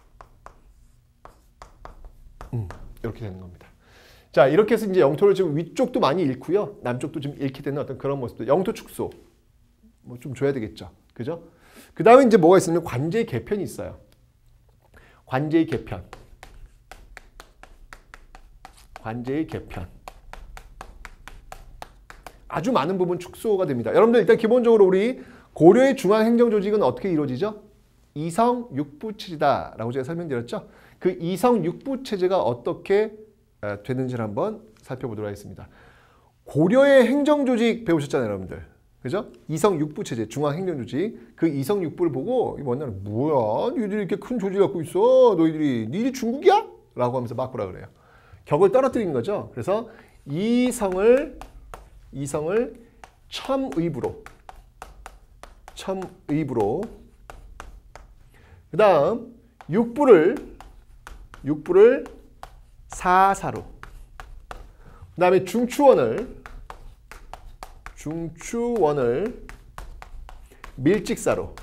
이렇게 되는 겁니다. 자, 이렇게 해서 이제 영토를 지금 위쪽도 많이 잃고요, 남쪽도 좀 잃게 되는 어떤 그런 모습들. 영토 축소. 뭐 좀 줘야 되겠죠, 그죠? 그 다음에 이제 뭐가 있으면 관제의 개편이 있어요. 관제의 개편. 관제의 개편. 아주 많은 부분 축소가 됩니다. 여러분들 일단 기본적으로 우리 고려의 중앙행정조직은 어떻게 이루어지죠? 이성육부체제다라고 제가 설명드렸죠? 그 이성육부체제가 어떻게 되는지를 한번 살펴보도록 하겠습니다. 고려의 행정조직 배우셨잖아요, 여러분들. 그죠? 이성육부체제, 중앙행정조직. 그 이성육부를 보고 뭐냐, 뭐야? 너희들이 이렇게 큰 조직 갖고 있어? 너희들이 중국이야? 라고 하면서 막 뭐라 그래요. 격을 떨어뜨린 거죠. 그래서 이성을 첨의부로 그 다음 육부를 사사로 그 다음에 중추원을 밀직사로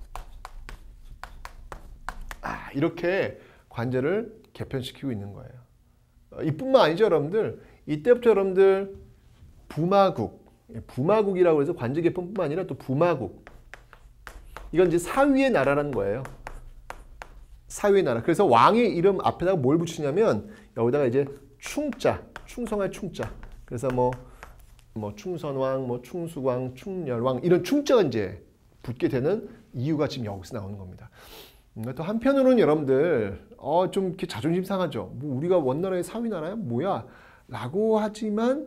이렇게 관제를 개편시키고 있는 거예요. 이뿐만 아니죠, 여러분들. 이때부터 여러분들 부마국이라고 해서 관제 개편뿐만 아니라 또 부마국. 이건 이제 사위의 나라라는 거예요. 사위의 나라. 그래서 왕의 이름 앞에다가 뭘 붙이냐면 여기다가 이제 충자, 충성할 충자. 그래서 뭐 충선왕, 뭐 충수왕, 충렬왕 이런 충자가 이제 붙게 되는 이유가 지금 여기서 나오는 겁니다. 또 한편으로는 여러분들 좀 이렇게 자존심 상하죠. 뭐 우리가 원나라의 사위나라야? 뭐야? 라고 하지만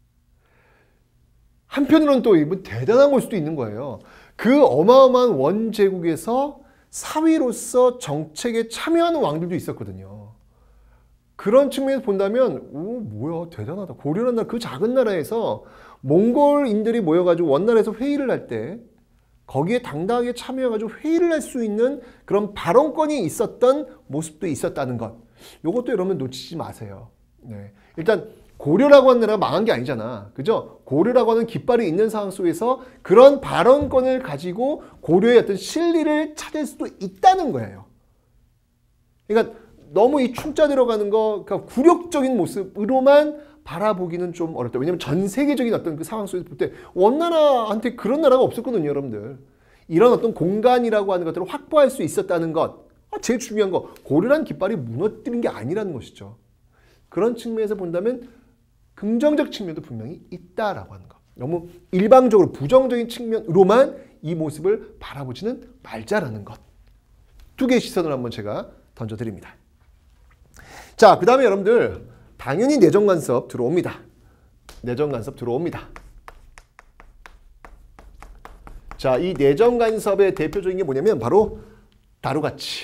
한편으로는 또 뭐 대단한 걸 수도 있는 거예요. 그 어마어마한 원제국에서 사위로서 정책에 참여하는 왕들도 있었거든요. 그런 측면에서 본다면 뭐야 대단하다. 고려라는 나라, 그 작은 나라에서 몽골인들이 모여가지고 원나라에서 회의를 할 때 거기에 당당하게 참여해가지고 회의를 할 수 있는 그런 발언권이 있었던 모습도 있었다는 것. 이것도 여러분 놓치지 마세요. 네. 일단 고려라고 하는 나라가 망한 게 아니잖아. 그죠? 고려라고 하는 깃발이 있는 상황 속에서 그런 발언권을 가지고 고려의 어떤 실리를 찾을 수도 있다는 거예요. 그러니까 너무 이 충자 들어가는 거, 그러니까 굴욕적인 모습으로만 바라보기는 좀 어렵다. 왜냐하면 전 세계적인 어떤 그 상황 속에서 볼 때 원나라한테 그런 나라가 없었거든요, 여러분들. 이런 어떤 공간이라고 하는 것들을 확보할 수 있었다는 것. 제일 중요한 거, 고려란 깃발이 무너뜨린 게 아니라는 것이죠. 그런 측면에서 본다면 긍정적 측면도 분명히 있다라고 하는 것. 너무 일방적으로 부정적인 측면으로만 이 모습을 바라보지는 말자라는 것. 두 개의 시선을 한번 제가 던져드립니다. 자, 그 다음에 여러분들 당연히 내정간섭 들어옵니다. 내정간섭 들어옵니다. 자, 이 내정간섭의 대표적인 게 뭐냐면 바로 다루가치.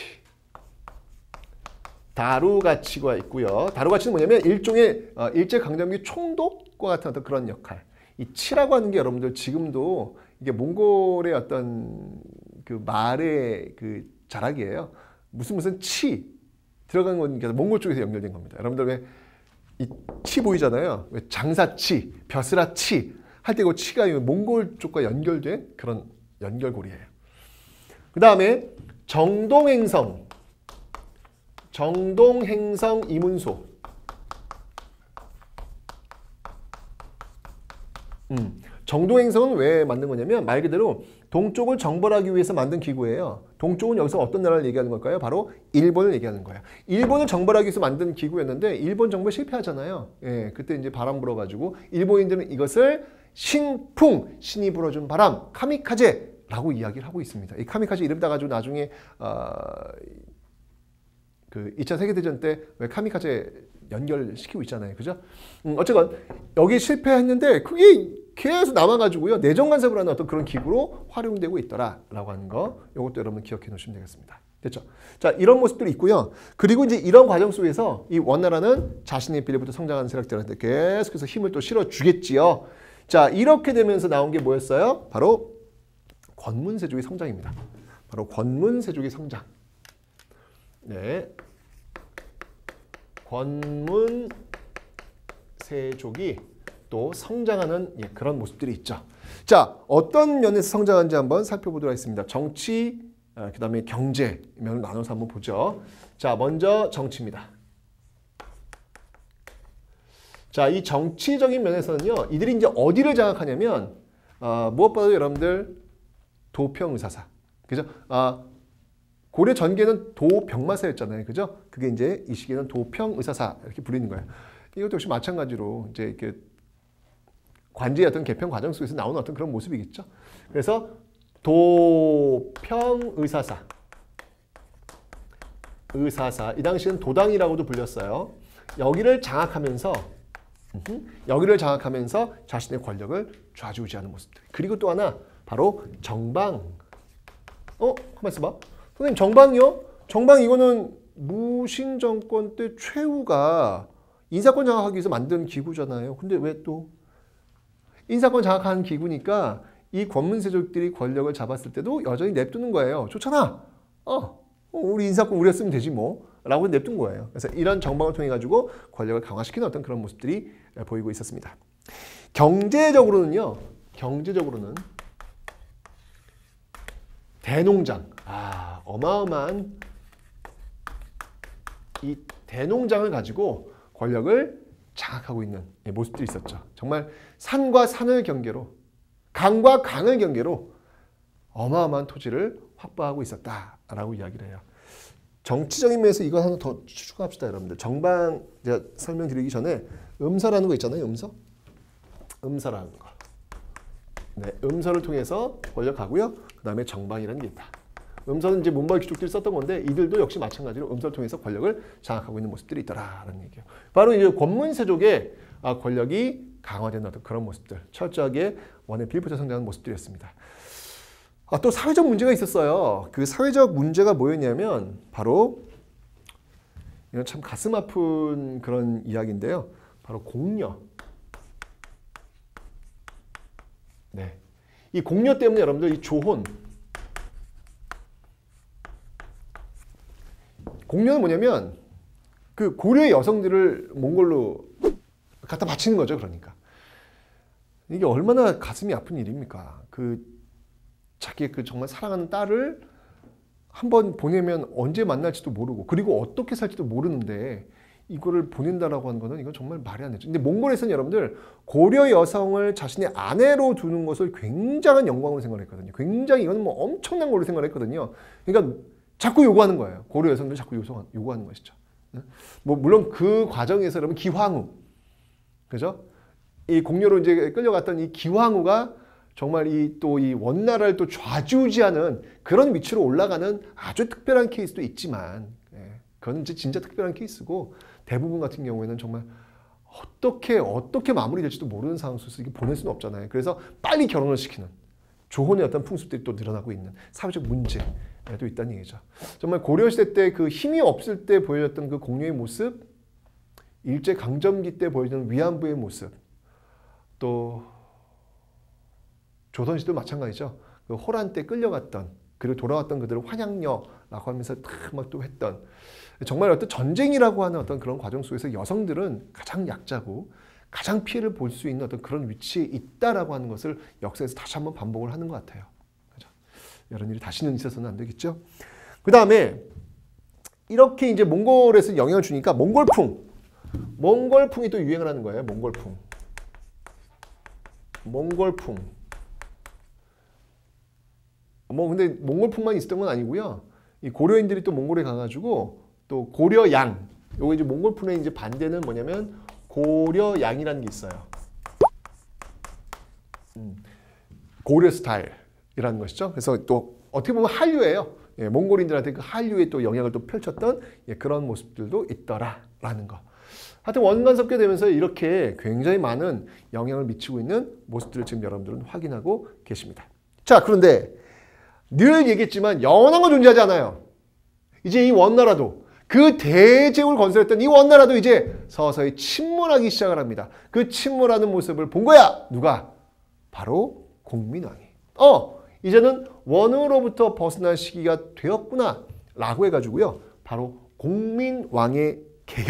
다루가치가 있고요. 다루가치는 뭐냐면 일종의 일제강점기 총독과 같은 어떤 그런 역할. 이 치라고 하는 게 여러분들 지금도 이게 몽골의 어떤 그 말의 그 자락이에요. 무슨 치 들어간 거니까 몽골 쪽에서 연결된 겁니다. 여러분들 왜 이 치 보이잖아요. 왜 장사치, 벼슬아치 할 때 그 치가 몽골 쪽과 연결된 그런 연결고리예요. 그 다음에 정동행성 이문소. 정동행성은 왜 만든 거냐면 말 그대로 동쪽을 정벌하기 위해서 만든 기구예요. 동쪽은 여기서 어떤 나라를 얘기하는 걸까요? 바로 일본을 얘기하는 거예요. 일본을 정벌하기 위해서 만든 기구였는데 일본 정벌 실패하잖아요. 예, 그때 이제 바람 불어가지고 일본인들은 이것을 신풍, 신이 불어준 바람, 카미카제라고 이야기를 하고 있습니다. 이 카미카제 이름 따가지고 나중에 그 2차 세계대전 때 왜 카미카제 연결시키고 있잖아요. 그죠? 어쨌건 여기 실패했는데 그게 계속 남아가지고요. 내정간섭을 하는 어떤 그런 기구로 활용되고 있더라라고 하는 거. 이것도 여러분 기억해 놓으시면 되겠습니다. 됐죠? 자, 이런 모습들이 있고요. 그리고 이제 이런 과정 속에서 이 원나라는 자신의 비례부터 성장하는 세력들한테 계속해서 힘을 또 실어주겠지요. 자, 이렇게 되면서 나온 게 뭐였어요? 바로 권문세족의 성장입니다. 바로 권문세족의 성장. 네. 권문세족이 또 성장하는 그런 모습들이 있죠. 자, 어떤 면에서 성장하는지 한번 살펴보도록 하겠습니다. 정치, 그 다음에 경제 면을 나눠서 한번 보죠. 자, 먼저 정치입니다. 자, 이 정치적인 면에서는요, 이들이 이제 어디를 장악하냐면, 무엇보다도 여러분들 도평의사사. 그죠? 고려 전기에는 도병마사였잖아요. 그죠? 그게 이제 이 시기에는 도평의사사 이렇게 부르는 거예요. 이것도 역시 마찬가지로 이제 이렇게 관제의 어떤 개편 과정 속에서 나오는 어떤 그런 모습이겠죠. 그래서 도평의사사. 이 당시에는 도당이라고도 불렸어요. 여기를 장악하면서 자신의 권력을 좌지우지하는 모습들. 그리고 또 하나 바로 정방. 가만 있어봐. 선생님 정방이요? 정방 이거는 무신 정권 때 최후가 인사권 장악하기 위해서 만든 기구잖아요. 근데 왜 또 인사권 장악하는 기구니까 이 권문세족들이 권력을 잡았을 때도 여전히 냅두는 거예요. 좋잖아. 우리 인사권 우리가 쓰면 되지 뭐. 라고 냅둔 거예요. 그래서 이런 정방을 통해 가지고 권력을 강화시키는 어떤 그런 모습들이 보이고 있었습니다. 경제적으로는 대농장. 어마어마한 이 대농장을 가지고 권력을 장악하고 있는 모습들이 있었죠. 정말 산과 산을 경계로, 강과 강을 경계로 어마어마한 토지를 확보하고 있었다라고 이야기를 해요. 정치적인 면에서 이거 하나 더 추가합시다, 여러분들. 정방 제가 설명드리기 전에 음서라는 거 있잖아요, 음서라는 거. 네, 음서를 통해서 권력하고요. 그 다음에 정방이라는 게 있다. 음서는 이제 문벌 귀족들이 썼던 건데 이들도 역시 마찬가지로 음서를 통해서 권력을 장악하고 있는 모습들이 있더라라는 얘기예요. 바로 이제 권문세족의 권력이 강화된 어떤 그런 모습들, 철저하게 원의 빌부터 성장하는 모습들이었습니다. 또 사회적 문제가 있었어요. 그 사회적 문제가 뭐였냐면 바로 이건 참 가슴 아픈 그런 이야기인데요. 바로 공려. 네, 이 공려 때문에 여러분들 이 조혼, 공려는 뭐냐면 그 고려의 여성들을 몽골로 갖다 바치는 거죠. 그러니까 이게 얼마나 가슴이 아픈 일입니까? 그 자기의 그 정말 사랑하는 딸을 한번 보내면 언제 만날지도 모르고 그리고 어떻게 살지도 모르는데 이거를 보낸다라고 하는 거는 이건 정말 말이 안 되죠. 근데 몽골에서는 여러분들 고려 여성을 자신의 아내로 두는 것을 굉장한 영광으로 생각했거든요. 굉장히 이건 뭐 엄청난 걸로 생각했거든요. 그러니까 자꾸 요구하는 거예요. 고려 여성들 자꾸 요구하는 것이죠. 뭐 물론 그 과정에서 여러분 기황후, 그죠? 이 공료로 이제 끌려갔던 이 기황후가 정말 이 원나라를 또 좌지우지하는 그런 위치로 올라가는 아주 특별한 케이스도 있지만, 그건 이제 진짜 특별한 케이스고 대부분 같은 경우에는 정말 어떻게 마무리될지도 모르는 상황 속에서 이게 보낼 수는 없잖아요. 그래서 빨리 결혼을 시키는 조혼의 어떤 풍습들이 또 늘어나고 있는 사회적 문제도 있다는 얘기죠. 정말 고려시대 때 그 힘이 없을 때 보여줬던 그 공료의 모습, 일제 강점기 때 보여주는 위안부의 모습, 또 조선시대도 마찬가지죠. 그 호란 때 끌려갔던 그리고 돌아왔던 그들을 환양녀라고 하면서 막 또 했던 정말 어떤 전쟁이라고 하는 어떤 그런 과정 속에서 여성들은 가장 약자고 가장 피해를 볼 수 있는 어떤 그런 위치에 있다라고 하는 것을 역사에서 다시 한번 반복을 하는 것 같아요. 그죠? 이런 일이 다시는 있어서는 안 되겠죠. 그 다음에 이렇게 이제 몽골에서 영향을 주니까 몽골풍이 또 유행을 하는 거예요. 몽골풍. 뭐 근데 몽골풍만 있었던 건 아니고요. 이 고려인들이 또 몽골에 가가지고 또 고려양, 요거 이제 몽골풍의 이제 반대는 뭐냐면 고려양이라는 게 있어요. 고려 스타일이라는 것이죠. 그래서 또 어떻게 보면 한류예요. 예, 몽골인들한테 그 한류에 또 영향을 또 펼쳤던 그런 모습들도 있더라라는 거. 하여튼 원간 섭교되면서 이렇게 굉장히 많은 영향을 미치고 있는 모습들을 지금 여러분들은 확인하고 계십니다. 자, 그런데 늘 얘기했지만 영원한 건 존재하지 않아요. 이제 이 원나라도 그 대제국을 건설했던 이 원나라도 이제 서서히 침몰하기 시작을 합니다. 그 침몰하는 모습을 본 거야. 누가? 바로 공민왕이. 이제는 원으로부터 벗어날 시기가 되었구나 라고 해가지고요. 바로 공민왕의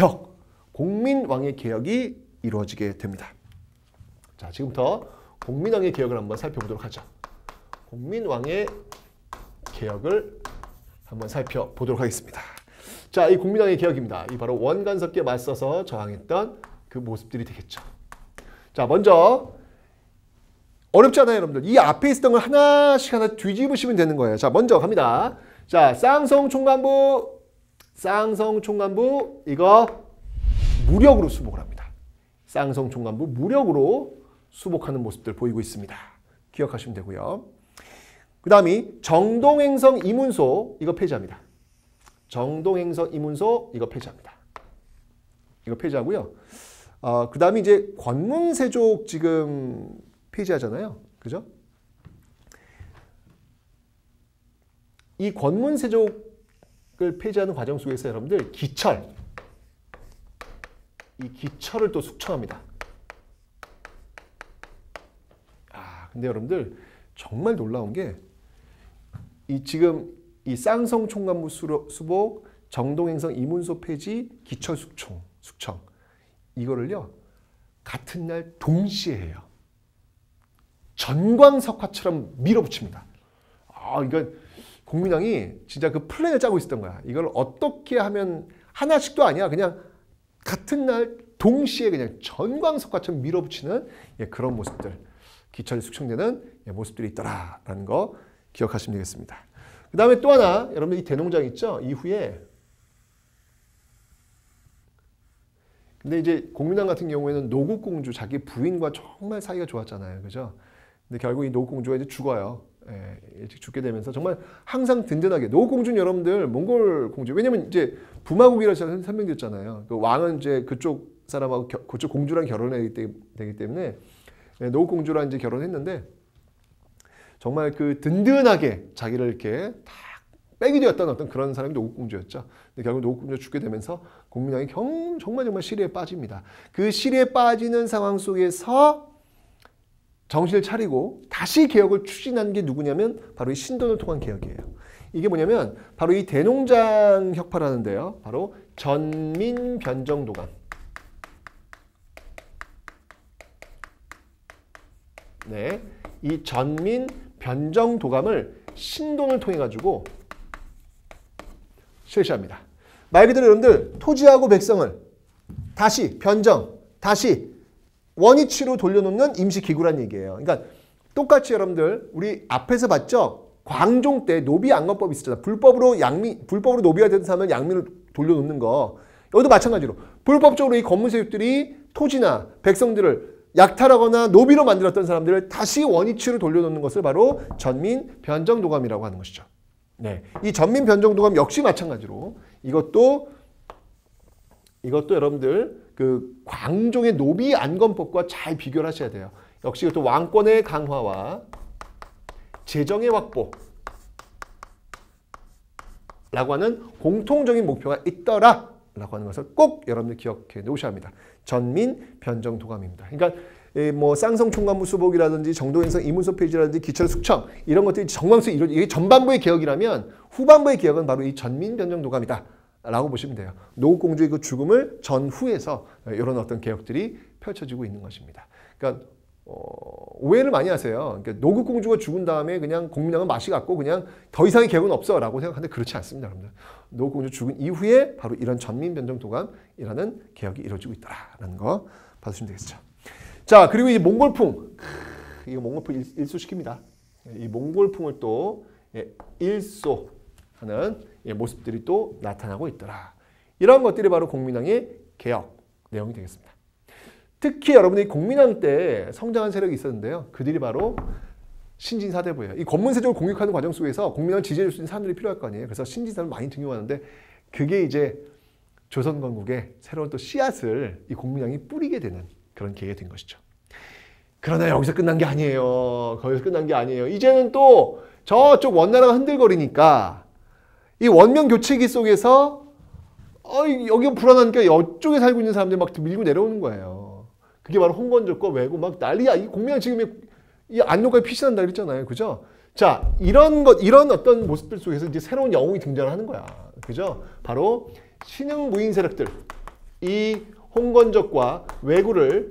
개혁이 이루어지게 됩니다. 자, 지금부터 공민왕의 개혁을 한번 살펴보도록 하죠. 공민왕의 개혁을 한번 살펴보도록 하겠습니다. 자, 이 공민왕의 개혁입니다. 이 바로 원간섭기에 맞서서 저항했던 그 모습들이 되겠죠. 자, 먼저 어렵지 않아요, 여러분들. 이 앞에 있었던 걸 하나씩 하나 뒤집으시면 되는 거예요. 자, 먼저 갑니다. 자, 쌍성 총관부 이거 무력으로 수복을 합니다. 쌍성 총관부 무력으로 수복하는 모습들 보이고 있습니다. 기억하시면 되고요. 그 다음이 정동행성 이문소 이거 폐지합니다. 정동행성 이문소 이거 폐지합니다. 이거 폐지하고요. 그 다음에 이제 권문세족 지금 폐지하잖아요. 그죠? 이 권문세족을 폐지하는 과정 속에서 여러분들 이 기철을 또 숙청합니다. 근데 여러분들 정말 놀라운 게 지금 이 쌍성 총관부 수복, 정동행성 이문소 폐지, 기철 숙청 이거를요 같은 날 동시에 해요. 전광석화처럼 밀어붙입니다. 이건 공민왕이 진짜 그 플랜을 짜고 있었던 거야. 이걸 어떻게 하면 하나씩도 아니야. 그냥 같은 날 동시에 그냥 전광석화처럼 밀어붙이는 그런 모습들, 기철이 숙청되는 모습들이 있더라라는 거 기억하시면 되겠습니다. 그 다음에 또 하나, 여러분 이 대농장 있죠? 이후에 근데 이제 공민왕 같은 경우에는 노국공주, 자기 부인과 정말 사이가 좋았잖아요. 그죠? 근데 결국 이 노국공주가 이제 죽어요. 일찍 죽게 되면서 정말 항상 든든하게 노국공주는 여러분들 몽골 공주, 왜냐면 이제 부마국이라고 설명드렸잖아요. 그 왕은 이제 그쪽 사람하고 그쪽 공주랑 결혼해야 되기 때문에 노국공주랑 이제 결혼했는데 정말 그 든든하게 자기를 이렇게 다 빼기 되었던 어떤 그런 사람이 노국공주였죠. 근데 결국 노국공주가 죽게 되면서 공민왕이 정말 시리에 빠집니다. 그 시리에 빠지는 상황 속에서 정신을 차리고 다시 개혁을 추진한 게 누구냐면 바로 이 신돈을 통한 개혁이에요. 이게 뭐냐면 바로 이 대농장 혁파라는데요. 바로 전민변정도감. 네, 이 전민변정도감을 신돈을 통해 가지고 실시합니다. 말 그대로 여러분들 토지하고 백성을 다시 변정, 다시 원위치로 돌려놓는 임시기구란 얘기예요. 그러니까 똑같이 여러분들 우리 앞에서 봤죠? 광종 때 노비양건법이 있었잖아. 불법으로 노비가 된 사람은 양민을 돌려놓는 거. 여기도 마찬가지로 불법적으로 이 건물 세력들이 토지나 백성들을 약탈하거나 노비로 만들었던 사람들을 다시 원위치로 돌려놓는 것을 바로 전민변정도감이라고 하는 것이죠. 네, 이 전민변정도감 역시 마찬가지로 이것도 여러분들 그 광종의 노비안건법과 잘 비교를 하셔야 돼요. 역시 이것도 왕권의 강화와 재정의 확보라고 하는 공통적인 목표가 있더라 라고 하는 것을 꼭 여러분들 기억해 놓으셔야 합니다. 전민변정도감입니다. 그러니까 뭐 쌍성총관부 수복이라든지 정도인성 이문서 페이지라든지 기철숙청 이런 것들이 정망수 이게 전반부의 개혁이라면 후반부의 개혁은 바로 이 전민변정도감이다 라고 보시면 돼요. 노국공주의 그 죽음을 전후에서 이런 어떤 개혁들이 펼쳐지고 있는 것입니다. 그러니까 오해를 많이 하세요. 그러니까 노국공주가 죽은 다음에 그냥 공민왕은 맛이 갔고 그냥 더 이상의 개혁은 없어 라고 생각하는데 그렇지 않습니다. 여러분들. 노국공주 죽은 이후에 바로 이런 전민변정도감이라는 개혁이 이루어지고 있다라는 거 봐주시면 되겠죠. 자, 그리고 이 몽골풍. 이거 몽골풍 일소시킵니다. 이 몽골풍을 또 일소하는 모습들이 또 나타나고 있더라. 이런 것들이 바로 공민왕의 개혁 내용이 되겠습니다. 특히 여러분들이 공민왕 때 성장한 세력이 있었는데요. 그들이 바로 신진사대부예요. 이 권문세족을 공격하는 과정 속에서 공민왕을 지지해줄 수 있는 사람들이 필요할 거 아니에요. 그래서 신진사를 많이 등용하는데 그게 이제 조선 건국의 새로운 또 씨앗을 이 공민왕이 뿌리게 되는 그런 계기가 된 것이죠. 그러나 여기서 끝난 게 아니에요. 거기서 끝난 게 아니에요. 이제는 또 저쪽 원나라가 흔들거리니까 이 원명 교체기 속에서 여기가 불안하니까 이쪽에 살고 있는 사람들이 막 밀고 내려오는 거예요. 그게 바로 홍건적과 왜고 막 난리야. 이 공민왕 지금 이 안녕까지 피신한다 그랬잖아요. 그죠? 자, 이런 어떤 모습들 속에서 이제 새로운 영웅이 등장을 하는 거야. 그죠? 바로 신흥 무인 세력들. 이 홍건적과 왜구를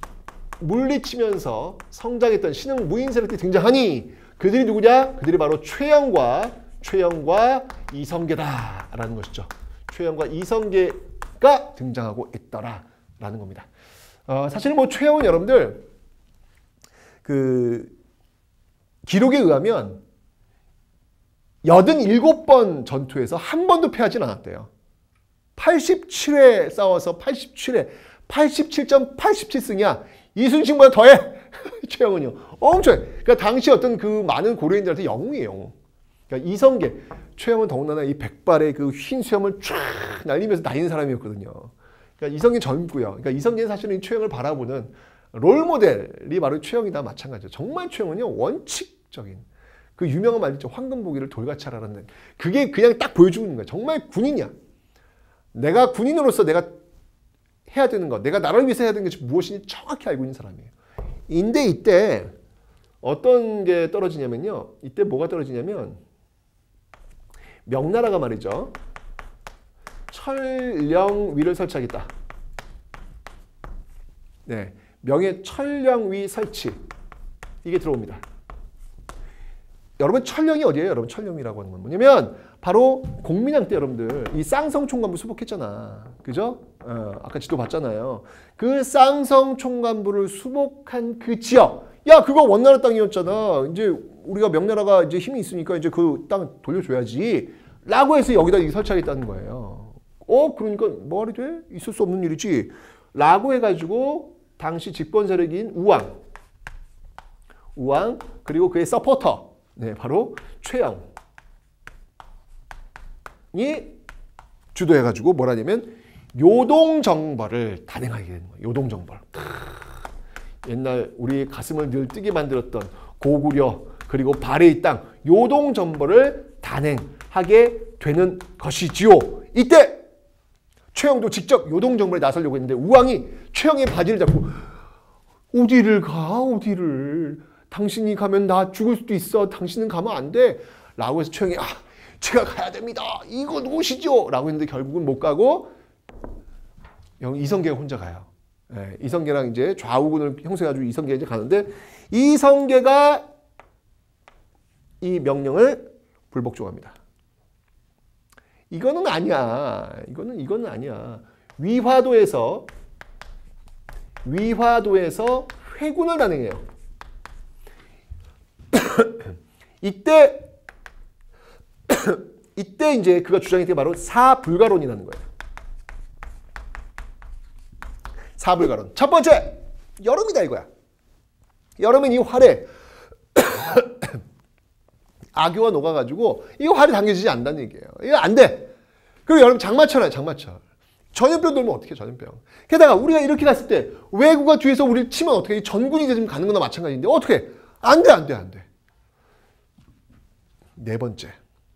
물리치면서 성장했던 신흥 무인 세력들이 등장하니 그들이 누구냐? 그들이 바로 최영과 이성계다라는 것이죠. 최영과 이성계가 등장하고 있더라라는 겁니다. 사실 뭐 최영은 여러분들 그 기록에 의하면 87번 전투에서 한 번도 패하진 않았대요. 87회 싸워서 87.87승이야. 이순신보다 더해. 최영은요. 엄청. 그러니까 당시 어떤 그 많은 고려인들한테 영웅이에요. 그러니까 이성계, 최영은 더군다나 이 백발의 그 흰 수염을 쫙 날리면서 다니는 사람이었거든요. 그러니까 이성계 젊고요. 그러니까 이성계는 사실은 최영을 바라보는 롤모델이 바로 최영이다 마찬가지죠. 정말 최영은요 원칙적인 그 유명한 말 있죠. 황금보기를 돌같이 하라는 그게 그냥 딱 보여주고 있는 거야. 정말 군인이야. 내가 군인으로서 내가 해야 되는 것, 내가 나라를 위해서 해야 되는 것이 무엇인지 정확히 알고 있는 사람이에요. 근데 이때 어떤 게 떨어지냐면요. 이때 뭐가 떨어지냐면 명나라가 말이죠. 철령위를 설치하겠다. 네, 명예 철령위 설치. 이게 들어옵니다. 여러분 철령이 어디예요? 여러분 철령이라고 하는 건 뭐냐면 바로 공민왕 때 여러분들 이 쌍성총관부 수복했잖아. 그죠? 아까 지도 봤잖아요. 그 쌍성총관부를 수복한 그 지역. 야, 그거 원나라 땅이었잖아. 이제 우리가 명나라가 이제 힘이 있으니까 이제 그 땅 돌려줘야지. 라고 해서 여기다 설치하겠다는 거예요. 그러니까 뭐 말이 돼? 있을 수 없는 일이지. 라고 해가지고 당시 집권 세력인 우왕 그리고 그의 서포터. 네, 바로 최영이 주도해가지고 뭐라냐면 요동정벌을 단행하게 되는 거예요. 요동정벌. 옛날 우리 가슴을 늘 뛰게 만들었던 고구려 그리고 발해의 땅 요동정벌을 단행하게 되는 것이지요. 이때 최영도 직접 요동정벌에 나서려고 했는데 우왕이 최영의 바지를 잡고 어디를 가? 어디를? 당신이 가면 나 죽을 수도 있어. 당신은 가면 안 돼. 라고 해서 최영이 제가 가야 됩니다. 이거 놓으시죠. 라고 했는데 결국은 못 가고 이성계가 혼자 가요. 예, 이성계랑 이제 좌우군을 형성해가지고 이성계가 이제 가는데 이성계가 이 명령을 불복종합니다. 이거는 아니야. 이거는 아니야. 위화도에서 회군을 단행해요. 이때 이제 그가 주장했던 게 바로 사불가론이라는 거예요. 사불가론. 첫 번째, 여름이다 이거야. 여름엔 이 활에 악교가 녹아가지고 이 활이 당겨지지 않는다는 얘기예요. 이거 안 돼. 그리고 여름 장마철이야, 장마철. 전염병 돌면 어떻게 해, 전염병. 게다가 우리가 이렇게 갔을 때 왜구가 뒤에서 우리를 치면 어떻게 해? 전군이 지금 가는 거나 마찬가지인데 어떻게 해? 안 돼. 네 번째.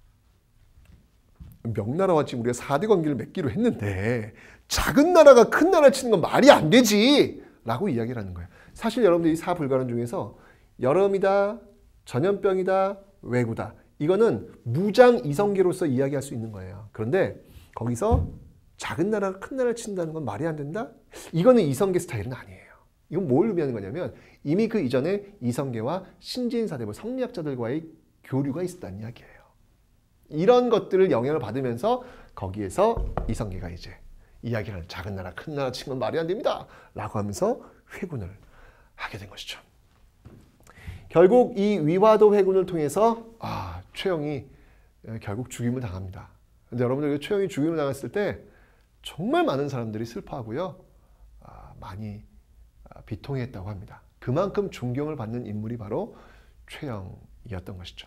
명나라와 지금 우리가 4대 관계를 맺기로 했는데 작은 나라가 큰 나라 치는 건 말이 안 되지 라고 이야기를 하는 거예요. 사실 여러분들이 사불가론 중에서 여름이다, 전염병이다, 왜구다. 이거는 무장 이성계로서 이야기할 수 있는 거예요. 그런데 거기서 작은 나라가 큰 나라를 친다는 건 말이 안 된다? 이거는 이성계 스타일은 아니에요. 이건 뭘 의미하는 거냐면 이미 그 이전에 이성계와 신진사대부 성리학자들과의 교류가 있었다는 이야기예요. 이런 것들을 영향을 받으면서 거기에서 이성계가 이제 이야기를 하는 작은 나라 큰 나라 치는 건 말이 안 됩니다 라고 하면서 회군을 하게 된 것이죠. 결국 이 위화도 회군을 통해서 최영이 결국 죽임을 당합니다. 근데 여러분들 최영이 죽임을 당했을 때 정말 많은 사람들이 슬퍼하고요. 많이 비통했다고 합니다. 그만큼 존경을 받는 인물이 바로 최영이었던 것이죠.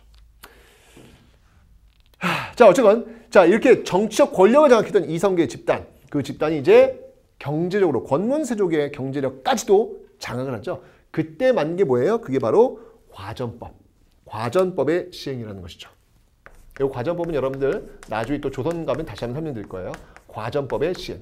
자, 어쨌건 이렇게 정치적 권력을 장악했던 이성계 집단, 그 집단이 이제 경제적으로 권문세족의 경제력까지도 장악을 하죠. 그때 만든 게 뭐예요? 그게 바로 과전법의 시행이라는 것이죠. 이 과전법은 여러분들 나중에 또 조선 가면 다시 한번 설명드릴 거예요. 과전법의 시행.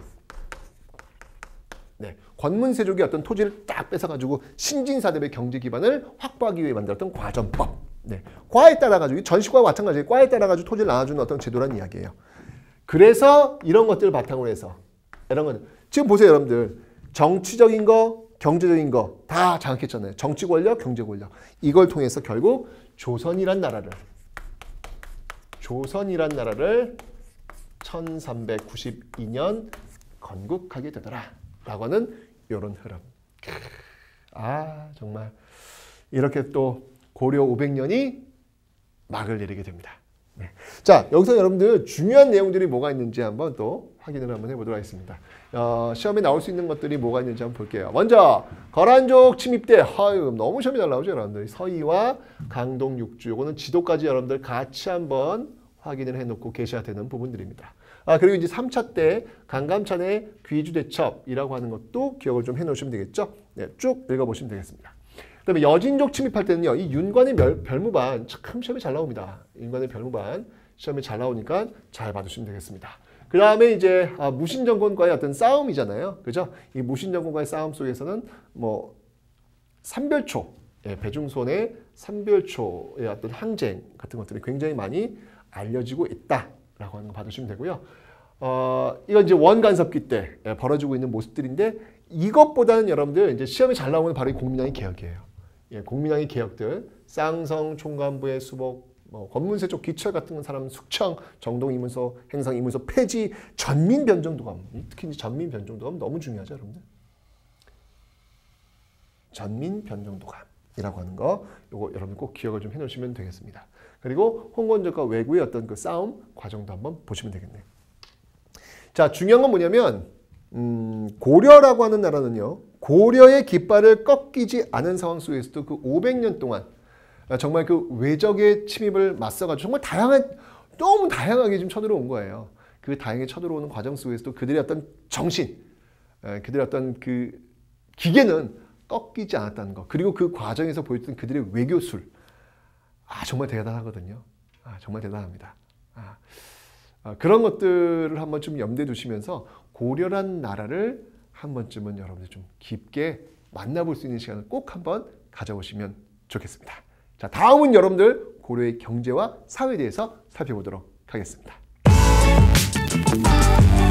네, 권문세족이 어떤 토지를 딱 뺏어가지고 신진사대부의 경제 기반을 확보하기 위해 만들었던 과전법. 네, 과에 따라가지고 전시과와 마찬가지로 과에 따라가지고 토지를 나눠주는 어떤 제도라는 이야기예요. 그래서 이런 것들을 바탕으로 해서 이런 건 지금 보세요, 여러분들. 정치적인 거, 경제적인 거 다 장악했잖아요. 정치 권력, 경제 권력. 이걸 통해서 결국 조선이란 나라를 1392년 건국하게 되더라 라고 하는 이런 흐름. 정말 이렇게 또 고려 500년이 막을 내리게 됩니다. 네. 자, 여기서 여러분들 중요한 내용들이 뭐가 있는지 한번 또 확인을 한번 해보도록 하겠습니다. 시험에 나올 수 있는 것들이 뭐가 있는지 한번 볼게요. 먼저 거란족 침입 때 너무 시험이 잘 나오죠, 여러분들. 서희와 강동 육주, 요거는 지도까지 여러분들 같이 한번 확인을 해놓고 계셔야 되는 부분들입니다. 그리고 이제 3차 때 강감찬의 귀주대첩이라고 하는 것도 기억을 좀 해놓으시면 되겠죠. 네, 쭉 읽어보시면 되겠습니다. 그 다음에 여진족 침입할 때는요, 이 윤관의 별무반 참 시험에 잘 나옵니다. 윤관의 별무반 시험에 잘 나오니까 잘 봐주시면 되겠습니다. 그 다음에 이제 무신정권과의 어떤 싸움이잖아요. 그죠? 이 무신정권과의 싸움 속에서는 뭐 삼별초, 배중손의 삼별초의 어떤 항쟁 같은 것들이 굉장히 많이 알려지고 있다라고 하는 거 봐주시면 되고요. 이건 이제 원간섭기 때 벌어지고 있는 모습들인데 이것보다는 여러분들 이제 시험에 잘 나오는 바로 이 공민왕의 개혁이에요. 공민왕의 개혁들, 쌍성 총관부의 수복, 권문세족 기철 같은 사람 숙청, 정동 이문서, 행성 이문서 폐지, 전민 변정도감. 특히 이제 전민 변정도감 너무 중요하죠, 여러분들. 전민 변정도감이라고 하는 거, 요거 여러분 꼭 기억을 좀 해놓으시면 되겠습니다. 그리고 홍건적과 왜구의 어떤 그 싸움 과정도 한번 보시면 되겠네요. 자, 중요한 건 뭐냐면 고려라고 하는 나라는요, 고려의 깃발을 꺾이지 않은 상황 속에서도 그 500년 동안 정말 그 외적의 침입을 맞서가지고 정말 너무 다양하게 지금 쳐들어온 거예요. 그 다양하게 쳐들어오는 과정 속에서도 그들의 어떤 정신, 그들의 어떤 그 기계는 꺾이지 않았다는 것. 그리고 그 과정에서 보였던 그들의 외교술. 정말 대단하거든요. 정말 대단합니다. 그런 것들을 한번 좀 염두에 두시면서 고려란 나라를 한 번쯤은 여러분들 좀 깊게 만나볼 수 있는 시간을 꼭 한번 가져오시면 좋겠습니다. 자, 다음은 여러분들 고려의 경제와 사회에 대해서 살펴보도록 하겠습니다.